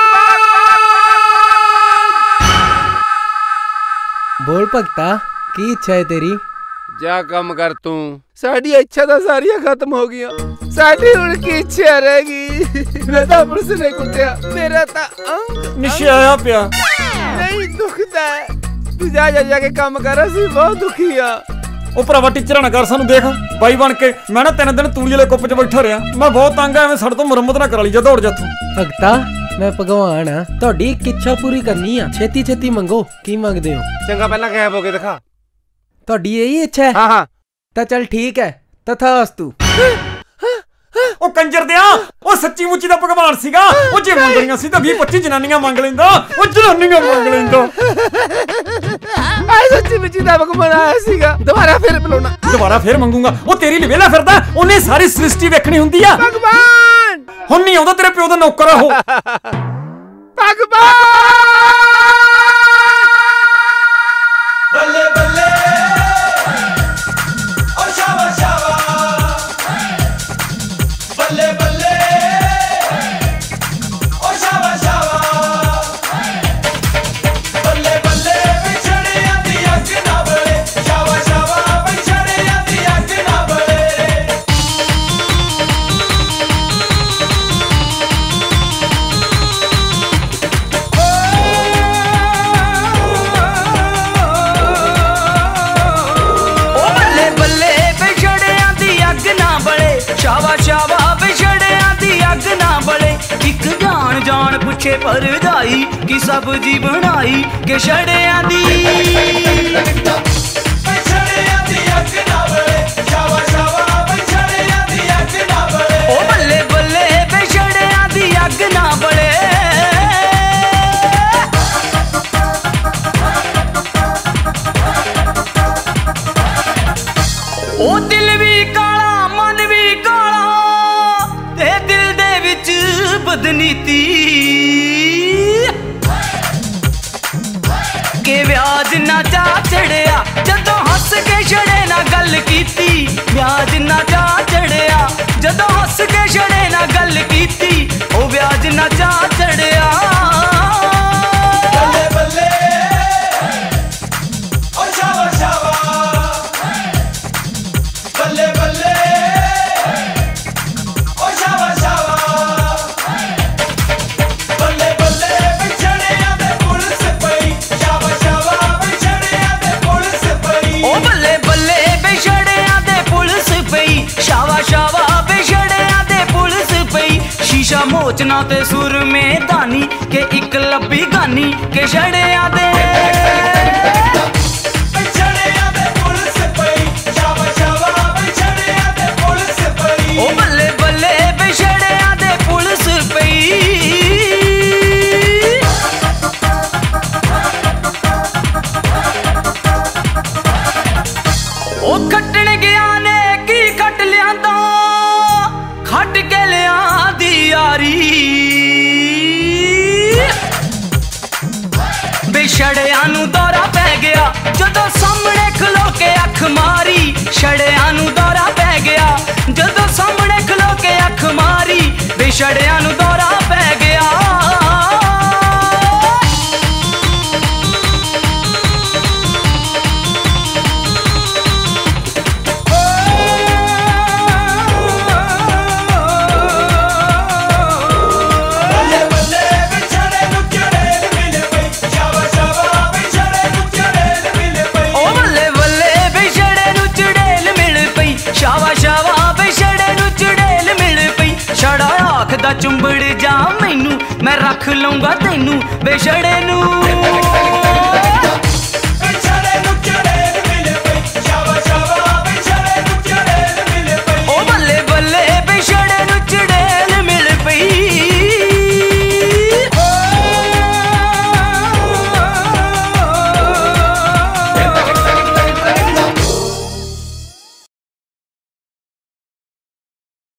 बोल भगता, की इच्छा है तेरी? जा कम कर तू, साड़ी इच्छा तो सारियां खत्म हो गई, साड़ी हुण की इच्छा रहेगी। मैं तो पुलिस ने कुटिया, मेरा तो अंग निशाया पिया नहीं दुखदा। तू जा जा जाके काम कर, ਅਸੀਂ बहुत दुखी आ। ओ भरावा टीचर ना कर सानू, देख बाई बन के मैं ना 3 दिन तूली वाले कुप च बैठा रहा, मैं बहुत तंग आ। एवें साडे तो मुरम्मत ना करा ली, जा दौड़ जा तू। भगता मैं भगवान हाँ, ਤੁਹਾਡੀ ਇੱਕ ਇੱਛਾ ਪੂਰੀ ਕਰਨੀ ਆ, ਛੇਤੀ ਛੇਤੀ ਮੰਗੋ। ਕੀ ਮੰਗਦੇ ਹੋ? ਚੰਗਾ ਪਹਿਲਾਂ ਗਾਇਬ ਹੋ ਕੇ ਦਿਖਾ। ਤੁਹਾਡੀ ਇਹੀ ਇੱਛਾ ਹੈ? ਹਾਂ ਹਾਂ। ਤਾਂ ਚੱਲ ਠੀਕ ਹੈ, ਤਥਾਸਤੂ। ਉਹ ਕੰਜਰ ਦਿਆ, ਉਹ ਸੱਚੀ ਮੁੱਚੀ ਦਾ ਭਗਵਾਨ ਸੀਗਾ। ਉਹ ਜੇ ਮੰਗਣੀਆਂ ਸੀ ਤਾਂ 20-25 ਜਨਾਨੀਆਂ ਮੰਗ ਲੈਂਦਾ, ਉਹ ਜਨਾਨੀਆਂ ਮੰਗ ਲੈਂਦਾ। ਆਏ ਸੱਚੀ ਮੁੱਚੀ ਦਾ ਭਗਵਾਨ ਆਇਆ ਸੀਗਾ। ਦੁਬਾਰਾ ਫਿਰ ਬੁਲਾਉਣਾ, ਦੁਬਾਰਾ ਫਿਰ ਮੰਗੂਗਾ। ਉਹ ਤੇਰੀ ਲਵੇਲਾ ਫਿਰਦਾ, ਉਹਨੇ ਸਾਰੀ ਸ੍ਰਿਸ਼ਟੀ ਵੇਖਣੀ ਹੁੰਦੀ ਆ। ਭਗਵਾਨ ਹੁਣ ਨਹੀਂ ਆਉਂਦਾ, ਤੇਰੇ ਪਿਓ ਦਾ ਨੌਕਰ ਆ ਉਹ। ਭਗਵਾਨ ਬੱਲੇ ਬੱਲੇ ਓ ਸ਼ਾਵਾ ਸ਼ਾਵਾ, ਬੱਲੇ ਬੱਲੇ ਓ ਸ਼ਾਵਾ ਸ਼ਾਵਾ, ਬੱਲੇ ਬੱਲੇ ਵਿਛੜਿਆਂ ਦੀ ਅੱਗ ਨਾ ਬਲੇ, ਸ਼ਾਵਾ ਸ਼ਾਵਾ ਵਿਛੜਿਆਂ ਦੀ ਅੱਗ ਨਾ ਬਲੇ। शावा शावा विछड़ियां दी अग ना बले, एक जान जान पुछे पर जाई कि सब्जी बनाई के छड़ियां दी। विछड़ियां दी अग ना बले, शावा शावा विछड़ियां दी अग ना बले। ओ बल्ले बल्ले विछड़ियां दी अग ना बले। ओ दिल भी काला मन भी काला, ते दिल दे विच बदनीती के व्याज ना जा चढ़िया, जदों हस के छड़े ना गल कीती। व्याज ना जा चढ़िया, जदों हस के छड़े ना गल कीती। ओ व्याज ना जा चढ़िया। शावा शावा बेछड़ियां दे पुलिस पई शीशा मोचना ते सुर में दानी के एक लब्बी गानी के छड़ियां दे ओ बल्ले बल्ले बेछड़ियां दे पुलिस पई ओ खट्टण गया ने की खट लियांदा खट के लियांदी यारी बेछड़ियां नू दौरा पै गया जदों सामने खलो के अख मारी छड़ियां नू दौरा पै गया जदों सामने खलो के अख मारी बेछड़ियां नू दौरा पै गया छड़ा आखदा चुंबड़ जा मैनू मैं रख लूंगा तैनू बेछड़े नू